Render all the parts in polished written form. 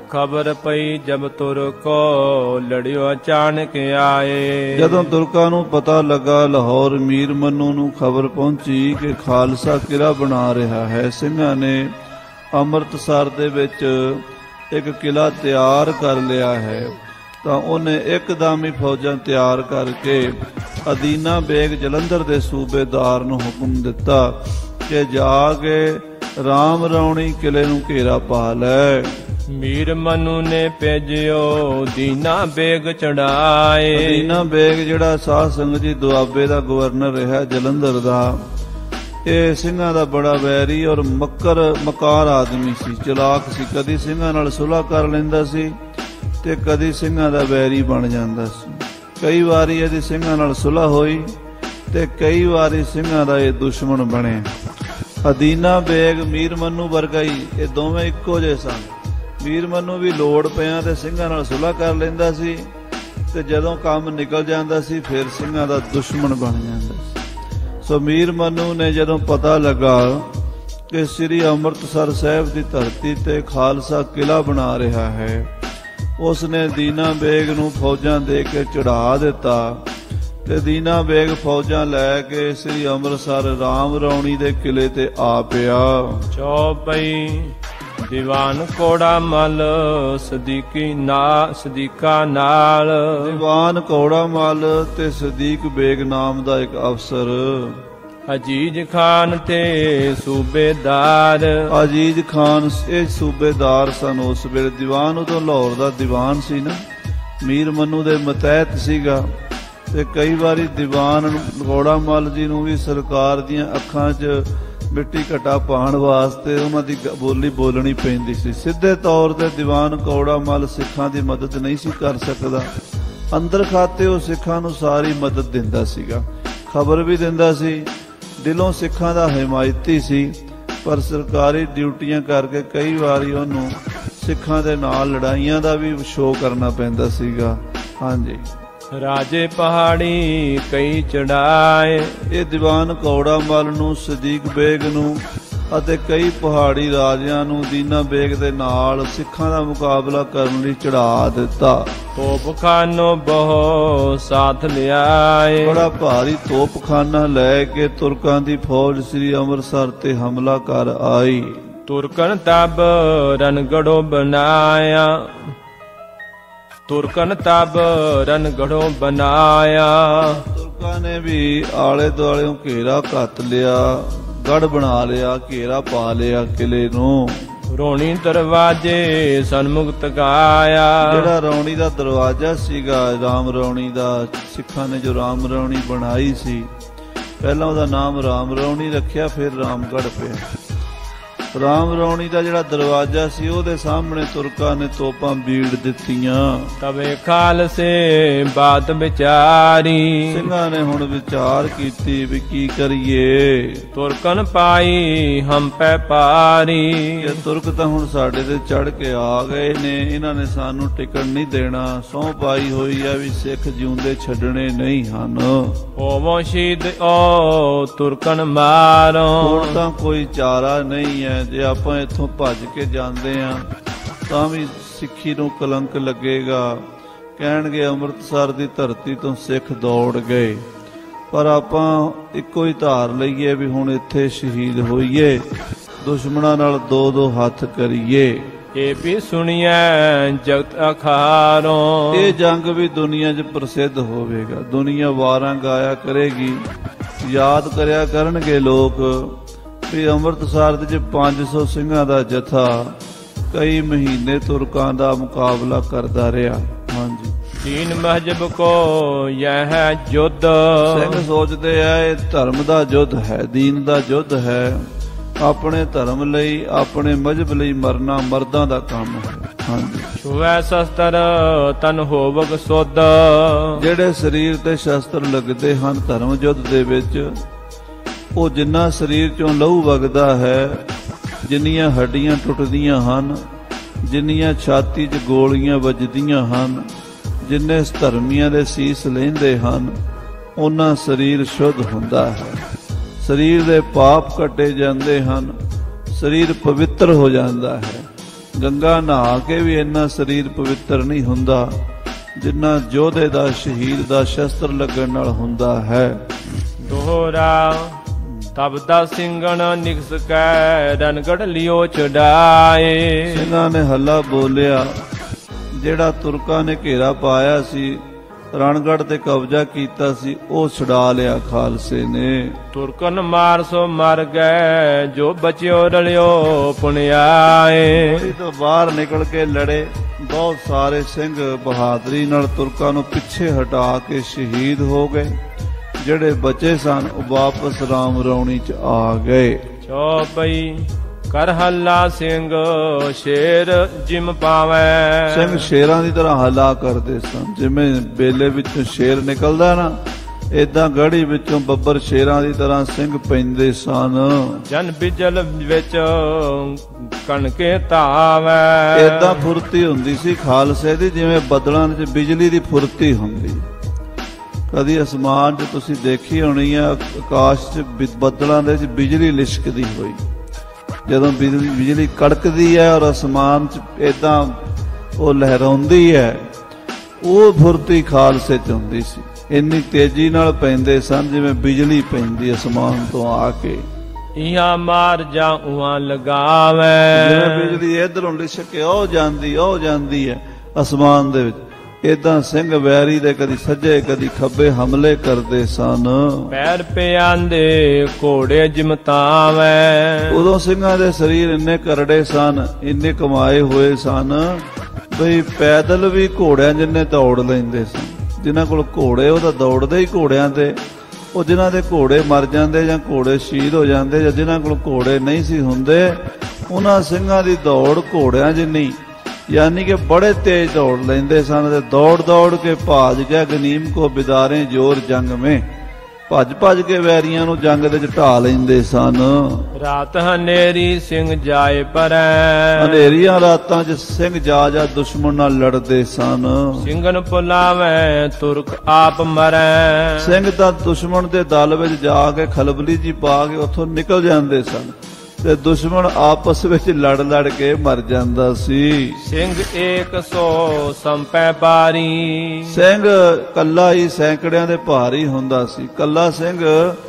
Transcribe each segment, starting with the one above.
खबर पई जब तुर को लड़ियो अचानक आए। ਜਦੋਂ ਤੁਰਕਾਂ ਨੂੰ ਪਤਾ ਲੱਗਾ ਲਾਹੌਰ ਮੀਰ ਮੰਨੂ ਨੂੰ ਖਬਰ ਪਹੁੰਚੀ ਕਿ ਖਾਲਸਾ ਕਿਲਾ ਬਣਾ ਰਿਹਾ ਹੈ, ਸਿੰਘਾਂ ਨੇ ਅੰਮ੍ਰਿਤਸਰ ਦੇ ਵਿੱਚ ਇੱਕ ਕਿਲਾ ਤਿਆਰ ਕਰ ਲਿਆ ਹੈ, ਤਾਂ ਉਹਨੇ ਇੱਕਦਮ ਹੀ ਫੌਜਾਂ ਤਿਆਰ ਕਰਕੇ ਅਦੀਨਾ ਬੇਗ ਜਲੰਧਰ ਦੇ ਸੂਬੇਦਾਰ ਨੂੰ ਹੁਕਮ ਦਿੱਤਾ ਕਿ ਜਾ ਕੇ ਰਾਮ ਰੌਣੀ ਕਿਲੇ ਨੂੰ ਘੇਰਾ ਪਾ ਲੈ। मीर मनु ने भेजियो दीना बेग चढ़ाए। ਅਦੀਨਾ ਬੇਗ ਜਿਹੜਾ ਸਾਧ ਸੰਗਤ ਜੀ ਦੁਆਬੇ ਦਾ ਗਵਰਨਰ ਰਿਹਾ ਜਲੰਧਰ ਦਾ, ਇਹ ਸਿੰਘਾਂ ਦਾ ਬੜਾ ਵੈਰੀ ਔਰ ਮਕਾਰ ਆਦਮੀ ਸੀ, ਚਲਾਕ ਸੀ। ਕਦੀ ਸਿੰਘਾਂ ਨਾਲ ਸੁਲ੍ਹਾ ਕਰ ਲੈਂਦਾ ਸੀ ਤੇ ਕਦੀ ਸਿੰਘਾਂ ਦਾ ਵੈਰੀ ਬਣ ਜਾਂਦਾ ਸੀ। ਕਈ ਵਾਰੀ ਇਹਦੀ ਸਿੰਘਾਂ ਨਾਲ ਸੁਲ੍ਹਾ ਹੋਈ ਤੇ ਕਈ ਵਾਰੀ ਸਿੰਘਾਂ ਦਾ ਇਹ ਦੁਸ਼ਮਣ ਬਣੇ। ਅਦੀਨਾ ਬੇਗ ਮੀਰ ਮੰਨੂ ਵਰਗਾ ਹੀ, ਇਹ ਦੋਵੇਂ ਇੱਕੋ ਜਿਹੇ ਸਨ। ਮੀਰ ਮੰਨੂ ਵੀ ਲੋੜ ਪਿਆ ਤੇ ਸਿੰਘਾਂ ਨਾਲ ਸੁਲ੍ਹਾ ਕਰ ਲੈਂਦਾ ਸੀ, ਤੇ ਜਦੋਂ ਕੰਮ ਨਿਕਲ ਜਾਂਦਾ ਸੀ ਫਿਰ ਸਿੰਘਾਂ ਦਾ ਦੁਸ਼ਮਣ ਬਣ ਜਾਂਦਾ ਸੀ। ਸੋ ਮੀਰ ਮੰਨੂ ਨੇ ਜਦੋਂ ਪਤਾ ਲੱਗਾ ਕਿ ਸ੍ਰੀ ਅੰਮ੍ਰਿਤਸਰ ਸਾਹਿਬ ਦੀ ਧਰਤੀ ਤੇ ਖਾਲਸਾ ਕਿਲਾ ਬਣਾ ਰਿਹਾ ਹੈ, ਉਸ ਨੇ ਦੀਨਾ ਬੇਗ ਨੂੰ ਫੌਜਾਂ ਦੇ ਕੇ ਚੜਾ ਦਿੱਤਾ ਤੇ ਦੀਨਾ ਬੇਗ ਫੌਜਾਂ ਲੈ ਕੇ ਸ੍ਰੀ ਅੰਮ੍ਰਿਤਸਰ ਰਾਮ ਰੌਣੀ ਦੇ ਕਿਲੇ ਤੇ ਆ ਪਿਆ। ਚੌਪਈ ਦੀਵਾਨ ਕੋੜਾ ਮਲ ਸਦੀਕਾ ਨਾਲ। ਦੀਵਾਨ ਕੌੜਾ ਮਲ ਤੇ ਸਦੀਕ ਬੇਗ ਨਾਮ ਦਾ ਇੱਕ ਅਫਸਰ, ਅਜੀਜ਼ ਖਾਨ ਤੇ ਸੂਬੇਦਾਰ। ਅਜੀਜ਼ ਖਾਨ ਇਹ ਸੂਬੇਦਾਰ ਸਨ ਉਸ ਵੇਲੇ। ਦੀਵਾਨ ਉਦੋਂ ਲਾਹੌਰ ਦਾ ਦੀਵਾਨ ਸੀ ਨਾ, ਮੀਰ ਮੰਨੂ ਦੇ ਮਤਹਿਤ ਸੀਗਾ, ਤੇ ਕਈ ਵਾਰੀ ਦੀਵਾਨ ਕੌੜਾ ਮਲ ਜੀ ਨੂੰ ਵੀ ਸਰਕਾਰ ਦੀਆਂ ਅੱਖਾਂ 'ਚ ਮਿੱਟੀ ਘਟਾ ਪਾਉਣ ਵਾਸਤੇ ਉਹਨਾਂ ਦੀ ਬੋਲੀ ਬੋਲਣੀ ਪੈਂਦੀ ਸੀ। ਸਿੱਧੇ ਤੌਰ ਤੇ ਦੀਵਾਨ ਕੌੜਾ ਮਲ ਸਿੱਖਾਂ ਦੀ ਮਦਦ ਨਹੀਂ ਸੀ ਕਰ ਸਕਦਾ, ਅੰਦਰ ਖਾਤੇ ਉਹ ਸਿੱਖਾਂ ਨੂੰ ਸਾਰੀ ਮਦਦ ਦਿੰਦਾ ਸੀਗਾ, ਖਬਰ ਵੀ ਦਿੰਦਾ ਸੀ, ਦਿਲੋਂ ਸਿੱਖਾਂ ਦਾ ਹਿਮਾਇਤੀ ਸੀ। ਪਰ ਸਰਕਾਰੀ ਡਿਊਟੀਆਂ ਕਰਕੇ ਕਈ ਵਾਰੀ ਉਹਨੂੰ ਸਿੱਖਾਂ ਦੇ ਨਾਲ ਲੜਾਈਆਂ ਦਾ ਵੀ ਸ਼ੋਅ ਕਰਨਾ ਪੈਂਦਾ ਸੀਗਾ। ਹਾਂਜੀ। ਰਾਜੇ ਪਹਾੜੀ ਕਈ ਚੜਾਏ। ਇਹ ਦੀਵਾਨ ਕੌੜਾ ਮਲ ਨੂੰ, ਸਦੀਕ ਬੇਗ ਨੂੰ ਅਤੇ ਕਈ ਪਹਾੜੀ ਰਾਜਿਆਂ ਨੂੰ ਦੀਨਾ ਬੇਗ ਦੇ ਨਾਲ ਸਿੱਖਾਂ ਦਾ ਮੁਕਾਬਲਾ ਕਰਨ ਲਈ ਚੜਾ ਦਿੱਤਾ। ਤੋਪਖਾਨੋ ਬਹੁ ਸਾਥ ਲਿਆਏ। ਬੜਾ ਭਾਰੀ ਤੋਪਖਾਨਾ ਲੈ ਕੇ ਤੁਰਕਾਂ ਦੀ ਫੌਜ ਸ੍ਰੀ ਅੰਮ੍ਰਿਤਸਰ ਤੇ ਹਮਲਾ ਕਰ ਆਈ। ਤੁਰਕਨ ਤਬ ਰਣਗੜੋ ਬਣਾਇਆ। ਤੁਰਕਨ ਤਬ ਰਣਗੜੋ ਬਣਾਇਆ। ਤੁਰਕਾਂ ਨੇ ਵੀ ਆਲੇ ਦੁਆਲਿਓਂ ਘੇਰਾ ਘੱਤ ਲਿਆ, ਗੜ ਬਣਾ ਲਿਆ, ਘੇਰਾ ਪਾ ਲਿਆ ਕਿਲੇ ਨੂੰ। ਰੌਣੀ ਦਰਵਾਜੇ ਸਨਮੁਖ ਤਕਾਇਆ। ਜਿਹੜਾ ਰੌਣੀ ਦਾ ਦਰਵਾਜ਼ਾ ਸੀਗਾ, ਰਾਮ ਰੌਣੀ ਦਾ, ਸਿੱਖਾਂ ਨੇ ਜੋ ਰਾਮ ਰੌਣੀ ਬਣਾਈ ਸੀ, ਪਹਿਲਾਂ ਉਹਦਾ ਨਾਮ ਰਾਮ ਰੌਣੀ ਰੱਖਿਆ, ਫਿਰ ਰਾਮਗੜ੍ਹ ਪਿਆ। ਰਾਮ ਰੌਣੀ ਦਾ ਜਿਹੜਾ ਦਰਵਾਜ਼ਾ ਸੀ ਉਹਦੇ ਸਾਹਮਣੇ ਤੁਰਕਾਂ ਨੇ ਤੋਪਾਂ ਬੀੜ ਦਿੱਤੀਆਂ। ਤਵੇ ਖਾਲਸੇ ਬਾਤ ਵਿਚਾਰੀ। ਸਿੰਘਾਂ ਨੇ ਹੁਣ ਵਿਚਾਰ ਕੀਤੀ ਵੀ ਕੀ ਕਰੀਏ। ਤੁਰਕਨ ਪਾਈ ਹਮ ਪੈ ਪਾਰੀ। ਇਹ ਤੁਰਕ ਤਾਂ ਹੁਣ ਸਾਡੇ ਤੇ ਚੜ ਕੇ ਆ ਗਏ ਨੇ, ਇਹਨਾਂ ਨੇ ਸਾਨੂੰ ਟਿਕਣ ਨਹੀਂ ਦੇਣਾ। ਸਹੁੰ ਪਾਈ ਹੋਈ ਆ ਵੀ ਸਿੱਖ ਜਿਉਂਦੇ ਛੱਡਣੇ ਨਹੀਂ ਹਨ। ਹੋਵੋ ਸ਼ਹੀਦ ਓ ਤੁਰਕਨ ਮਾਰੋ। ਹੁਣ ਤਾਂ ਕੋਈ ਚਾਰਾ ਨਹੀਂ ਹੈ, ਜੇ ਆਪਾਂ ਇੱਥੋਂ ਭੱਜ ਕੇ ਜਾਂਦੇ ਆ ਤਾਂ ਵੀ ਸਿੱਖੀ ਨੂੰ ਕਲੰਕ ਲੱਗੇਗਾ। ਕਹਿਣਗੇ ਅੰਮ੍ਰਿਤਸਰ ਦੀ ਧਰਤੀ ਤੋਂ ਸਿੱਖ ਦੌੜ ਗਏ। ਪਰ ਆਪਾਂ ਇੱਕੋ ਹੀ ਧਾਰ ਲਈਏ ਵੀ ਹੁਣ ਇੱਥੇ ਸ਼ਹੀਦ ਹੋਈਏ, ਦੁਸ਼ਮਣਾਂ ਨਾਲ ਦੋ ਦੋ ਹੱਥ ਕਰੀਏ। ਇਹ ਵੀ ਸੁਣੀਐ ਜਗਤ ਅਖਾਰੋਂ। ਇਹ ਜੰਗ ਵੀ ਦੁਨੀਆ 'ਚ ਪ੍ਰਸਿੱਧ ਹੋਵੇਗਾ, ਦੁਨੀਆ ਵਾਰਾਂ ਗਾਇਆ ਕਰੇਗੀ, ਯਾਦ ਕਰਿਆ ਕਰਨਗੇ ਲੋਕ ਵੀ ਅੰਮ੍ਰਿਤਸਰ ਦੇ 500 ਸਿੰਘਾਂ ਦਾ ਜਥਾ ਕਈ ਮਹੀਨੇ ਤੁਰਕਾਂ ਦਾ ਮੁਕਾਬਲਾ ਕਰਦਾ ਰਿਹਾ। ਹਾਂਜੀ। ਦੀਨ ਮਹਜਬ ਕੋ ਯਹ ਯੁੱਧ। ਸਿੰਘ ਸੋਚਦੇ ਆ ਇਹ ਧਰਮ ਦਾ ਯੁੱਧ ਹੈ, ਦੀਨ ਦਾ ਯੁੱਧ ਹੈ। ਆਪਣੇ ਧਰਮ ਲਈ, ਆਪਣੇ ਮਜ਼ਹਬ ਲਈ ਮਰਨਾ ਮਰਦਾਂ ਦਾ ਕੰਮ ਹੈ। ਹਾਂਜੀ। ਛੁਐ ਸ਼ਸਤਰ ਤਨ ਹੋਵਕ ਸੁਧ। ਜਿਹੜੇ ਸਰੀਰ ਤੇ ਸ਼ਸਤਰ ਲੱਗਦੇ ਹਨ ਧਰਮ ਯੁੱਧ ਦੇ ਵਿੱਚ, ਉਹ ਜਿੰਨਾ ਸਰੀਰ ਚੋਂ ਲਹੂ ਵਗਦਾ ਹੈ, ਜਿੰਨੀਆਂ ਹੱਡੀਆਂ ਟੁੱਟਦੀਆਂ ਹਨ, ਜਿੰਨੀਆਂ ਛਾਤੀ 'ਚ ਗੋਲੀਆਂ ਵੱਜਦੀਆਂ ਹਨ, ਜਿੰਨੇ ਧਰਮੀਆਂ ਦੇ ਸੀਸ ਲੈਂਦੇ ਹਨ, ਉਹਨਾਂ ਸਰੀਰ ਸ਼ੁੱਧ ਹੁੰਦਾ ਹੈ। ਸਰੀਰ ਦੇ ਪਾਪ ਕੱਟੇ ਜਾਂਦੇ ਹਨ, ਸਰੀਰ ਪਵਿੱਤਰ ਹੋ ਜਾਂਦਾ ਹੈ। ਗੰਗਾ ਨਹਾ ਕੇ ਵੀ ਇੰਨਾ ਸਰੀਰ ਪਵਿੱਤਰ ਨਹੀਂ ਹੁੰਦਾ ਜਿੰਨਾ ਯੋਧੇ ਦਾ ਸ਼ਹੀਦ ਦਾ ਸ਼ਸਤਰ ਲੱਗਣ ਨਾਲ ਹੁੰਦਾ ਹੈ। ਦੋਹਰਾ ਤਬ ਦਾ ਸਿੰਘਣ ਨਿਕਸ ਕੈ ਰਣਗੜ ਲਿਓ ਚੜਾਏ। ਸਿੰਘਾਂ ਨੇ ਹੱਲਾ ਬੋਲਿਆ, ਜਿਹੜਾ ਤੁਰਕਾਂ ਨੇ ਘੇਰਾ ਪਾਇਆ ਸੀ, ਰਣਗੜ ਤੇ ਕਬਜ਼ਾ ਕੀਤਾ ਸੀ, ਉਹ ਛੁਡਾ ਲਿਆ ਖਾਲਸੇ ਨੇ। ਤੁਰਕਨ ਮਾਰ ਸੋ ਮਰ ਗਏ, ਜੋ ਬਚਿਓ ਰਲਿਓ ਪੁਣਿਆਏ। ਗੋਲੀ ਤੋਂ ਬਾਹਰ ਨਿਕਲ ਕੇ ਲੜੇ, ਬਹੁਤ ਸਾਰੇ ਸਿੰਘ ਬਹਾਦਰੀ ਨਾਲ ਤੁਰਕਾਂ ਨੂੰ ਪਿੱਛੇ ਹਟਾ ਕੇ ਸ਼ਹੀਦ ਹੋ ਗਏ। ਜਿਹੜੇ ਬਚੇ ਸਨ ਉਹ ਵਾਪਸ ਰਾਮ ਰੌਣੀ ਚ ਆ ਗਏ। ਚੌਪਈ ਕਰ ਹੱਲਾ ਸਿੰਘ ਸ਼ੇਰ ਜਿਮ ਪਾਵੈ। ਸਿੰਘ ਸ਼ੇਰਾਂ ਦੀ ਤਰ੍ਹਾਂ ਹੱਲਾ ਕਰਦੇ ਸਨ, ਜਿਵੇਂ ਬੇਲੇ ਵਿੱਚੋਂ ਸ਼ੇਰ ਨਿਕਲਦਾ ਨਾ, ਏਦਾਂ ਗੜੀ ਵਿੱਚੋਂ ਬੱਬਰ ਸ਼ੇਰਾਂ ਦੀ ਤਰ੍ਹਾਂ ਸਿੰਘ ਪੈਂਦੇ ਸਨ। ਜਨ ਬਿਜਲ ਵਿੱਚ ਕਣਕੇ ਧਾਵੈ। ਏਦਾਂ ਫੁਰਤੀ ਹੁੰਦੀ ਸੀ ਖਾਲਸੇ ਦੀ, ਜਿਵੇਂ ਬੱਦਲਾਂ ਵਿੱਚ ਬਿਜਲੀ ਦੀ ਫੁਰਤੀ ਹੁੰਦੀ। ਕਦੀ ਅਸਮਾਨ 'ਚ ਤੁਸੀਂ ਦੇਖੀ ਹੋਣੀ ਆ, ਆਕਾਸ਼ 'ਚ ਬੱਦਲਾਂ ਦੇ ਵਿੱਚ ਬਿਜਲੀ ਲਿਸ਼ਕਦੀ ਹੋਈ। ਜਦੋਂ ਬਿਜਲੀ ਕੜਕਦੀ ਹੈ ਔਰ ਅਸਮਾਨ 'ਚ ਏਦਾਂ ਉਹ ਲਹਿਰਾਉਂਦੀ ਹੈ, ਉਹ ਫੁਰਤੀ ਖਾਲਸੇ 'ਚ ਹੁੰਦੀ ਸੀ। ਇੰਨੀ ਤੇਜ਼ੀ ਨਾਲ ਪੈਂਦੇ ਸਨ ਜਿਵੇਂ ਬਿਜਲੀ ਪੈਂਦੀ ਅਸਮਾਨ ਤੋਂ ਆ ਕੇ। ਇਹਾਂ ਮਾਰ ਜਾਂ ਉਹਾਂ ਲਗਾਵੇ। ਜਿਵੇਂ ਬਿਜਲੀ ਇਧਰੋਂ ਲਿਸ਼ਕ ਕੇ ਉਹ ਜਾਂਦੀ ਹੈ ਅਸਮਾਨ ਦੇ ਵਿੱਚ, ਏਦਾਂ ਸਿੰਘ ਵੈਰੀ ਦੇ ਕਦੀ ਸੱਜੇ ਕਦੀ ਖੱਬੇ ਹਮਲੇ ਕਰਦੇ ਸਨ। ਪੈਰ ਪਿਆਂਦੇ ਘੋੜੇ ਜਿਮਤਾਵੇਂ। ਉਦੋਂ ਸਿੰਘਾਂ ਦੇ ਸਰੀਰ ਇੰਨੇ ਕਰੜੇ ਸਨ, ਇੰਨੇ ਕਮਾਏ ਹੋਏ ਸਨ ਬਈ ਪੈਦਲ ਵੀ ਘੋੜਿਆਂ ਜਿੰਨੇ ਦੌੜ ਲੈਂਦੇ ਸਨ। ਜਿਨ੍ਹਾਂ ਕੋਲ ਘੋੜੇ ਉਹ ਤਾਂ ਦੌੜਦੇ ਹੀ ਘੋੜਿਆਂ ਤੇ। ਉਹ ਜਿਨ੍ਹਾਂ ਦੇ ਘੋੜੇ ਮਰ ਜਾਂਦੇ ਜਾਂ ਘੋੜੇ ਸ਼ਹੀਦ ਹੋ ਜਾਂਦੇ, ਜਾਂ ਜਿਨ੍ਹਾਂ ਕੋਲ ਘੋੜੇ ਨਹੀਂ ਸੀ ਹੁੰਦੇ, ਉਹਨਾਂ ਸਿੰਘਾਂ ਦੀ ਦੌੜ ਘੋੜਿਆਂ ਜਿੰਨੀ, ਯਾਨੀ ਕਿ ਬੜੇ ਤੇਜ਼ ਦੌੜ ਲੈਂਦੇ ਸਨ। ਤੇ ਦੌੜ ਦੌੜ ਕੇ ਭਾਜ ਗਿਆ ਗਨੀਮ ਕੋ ਬਿਦਾਰੇ ਜੋਰ ਜੰਗ ਮੇ। ਭੱਜ ਭੱਜ ਕੇ ਵੈਰੀਆਂ ਨੂੰ ਜੰਗ ਦੇ ਵਿੱਚ ਢਾ ਲੈਂਦੇ ਸਨ। ਰਾਤ ਹਨੇਰੀ ਸਿੰਘ ਜਾਏ ਪਰੈ। ਹਨੇਰੀਆਂ ਰਾਤਾਂ 'ਚ ਸਿੰਘ ਜਾ ਦੁਸ਼ਮਣ ਨਾਲ ਲੜਦੇ ਸਨ। ਸਿੰਘਨ ਪੁਲਾਵੇਂ ਤੁਰਕ ਆਪ ਮਰੈ। ਸਿੰਘ ਤਾਂ ਦੁਸ਼ਮਣ ਦੇ ਦਲ ਵਿੱਚ ਜਾ ਕੇ ਖਲਬਲੀ ਜੀ ਪਾ ਕੇ ਉੱਥੋਂ ਨਿਕਲ ਜਾਂਦੇ ਸਨ ਤੇ ਦੁਸ਼ਮਣ ਆਪਸ ਵਿੱਚ ਲੜ ਕੇ ਮਰ ਜਾਂਦਾ ਸੀ। ਸਿੰਘ 100 ਸੰਪੈ ਬਾਰੀ। ਸਿੰਘ ਕੱਲਾ ਹੀ ਸੈਂਕੜਿਆਂ ਦੇ ਭਾਰੀ ਹੁੰਦਾ ਸੀ। ਕੱਲਾ ਸਿੰਘ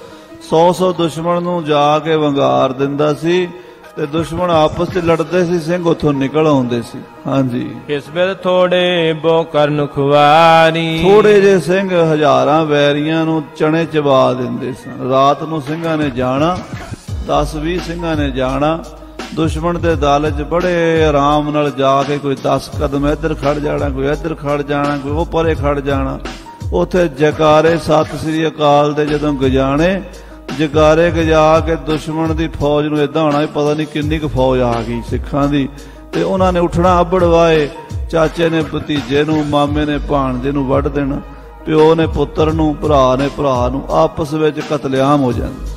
100 ਦੁਸ਼ਮਣ ਨੂੰ ਜਾ ਕੇ ਵੰਗਾਰ ਦਿੰਦਾ ਸੀ ਤੇ ਦੁਸ਼ਮਣ ਆਪਸ ਵਿੱਚ ਲੜਦੇ ਸੀ, ਸਿੰਘ ਉੱਥੋਂ ਨਿਕਲ ਆਉਂਦੇ ਸੀ। ਹਾਂਜੀ, ਇਸ ਵੇਲੇ ਥੋੜੇ ਬੋ ਕਰਨ ਖੁਆਰੀ। ਥੋੜੇ ਜੇ ਸਿੰਘ ਹਜ਼ਾਰਾਂ ਵੈਰੀਆਂ ਨੂੰ ਚਣੇ ਚਬਾ ਦਿੰਦੇ ਸਨ। ਰਾਤ ਨੂੰ ਸਿੰਘਾਂ ਨੇ ਜਾਣਾ, 10-20 ਸਿੰਘਾਂ ਨੇ ਜਾਣਾ ਦੁਸ਼ਮਣ ਦੇ ਦਲ 'ਚ, ਬੜੇ ਆਰਾਮ ਨਾਲ ਜਾ ਕੇ ਕੋਈ 10 ਕਦਮ ਇੱਧਰ ਖੜ ਜਾਣਾ, ਕੋਈ ਇੱਧਰ ਖੜ ਜਾਣਾ, ਕੋਈ ਉਹ ਪਰੇ ਖੜ ਜਾਣਾ। ਉੱਥੇ ਜਕਾਰੇ ਸਤਿ ਸ੍ਰੀ ਅਕਾਲ ਦੇ ਜਦੋਂ ਗਜਾਣੇ, ਜਕਾਰੇ ਗਜਾ ਕੇ ਦੁਸ਼ਮਣ ਦੀ ਫੌਜ ਨੂੰ ਏਦਾਂ ਹੋਣਾ ਵੀ ਪਤਾ ਨਹੀਂ ਕਿੰਨੀ ਕੁ ਫੌਜ ਆ ਗਈ ਸਿੱਖਾਂ ਦੀ। ਤੇ ਉਹਨਾਂ ਨੇ ਉੱਠਣਾ ਅੱਬੜਵਾਏ, ਚਾਚੇ ਨੇ ਭਤੀਜੇ ਨੂੰ, ਮਾਮੇ ਨੇ ਭਾਣਜੇ ਨੂੰ ਵੱਢ ਦੇਣਾ, ਪਿਓ ਨੇ ਪੁੱਤਰ ਨੂੰ, ਭਰਾ ਨੇ ਭਰਾ ਨੂੰ, ਆਪਸ ਵਿੱਚ ਕਤਲੇਆਮ ਹੋ ਜਾਂਦੇ।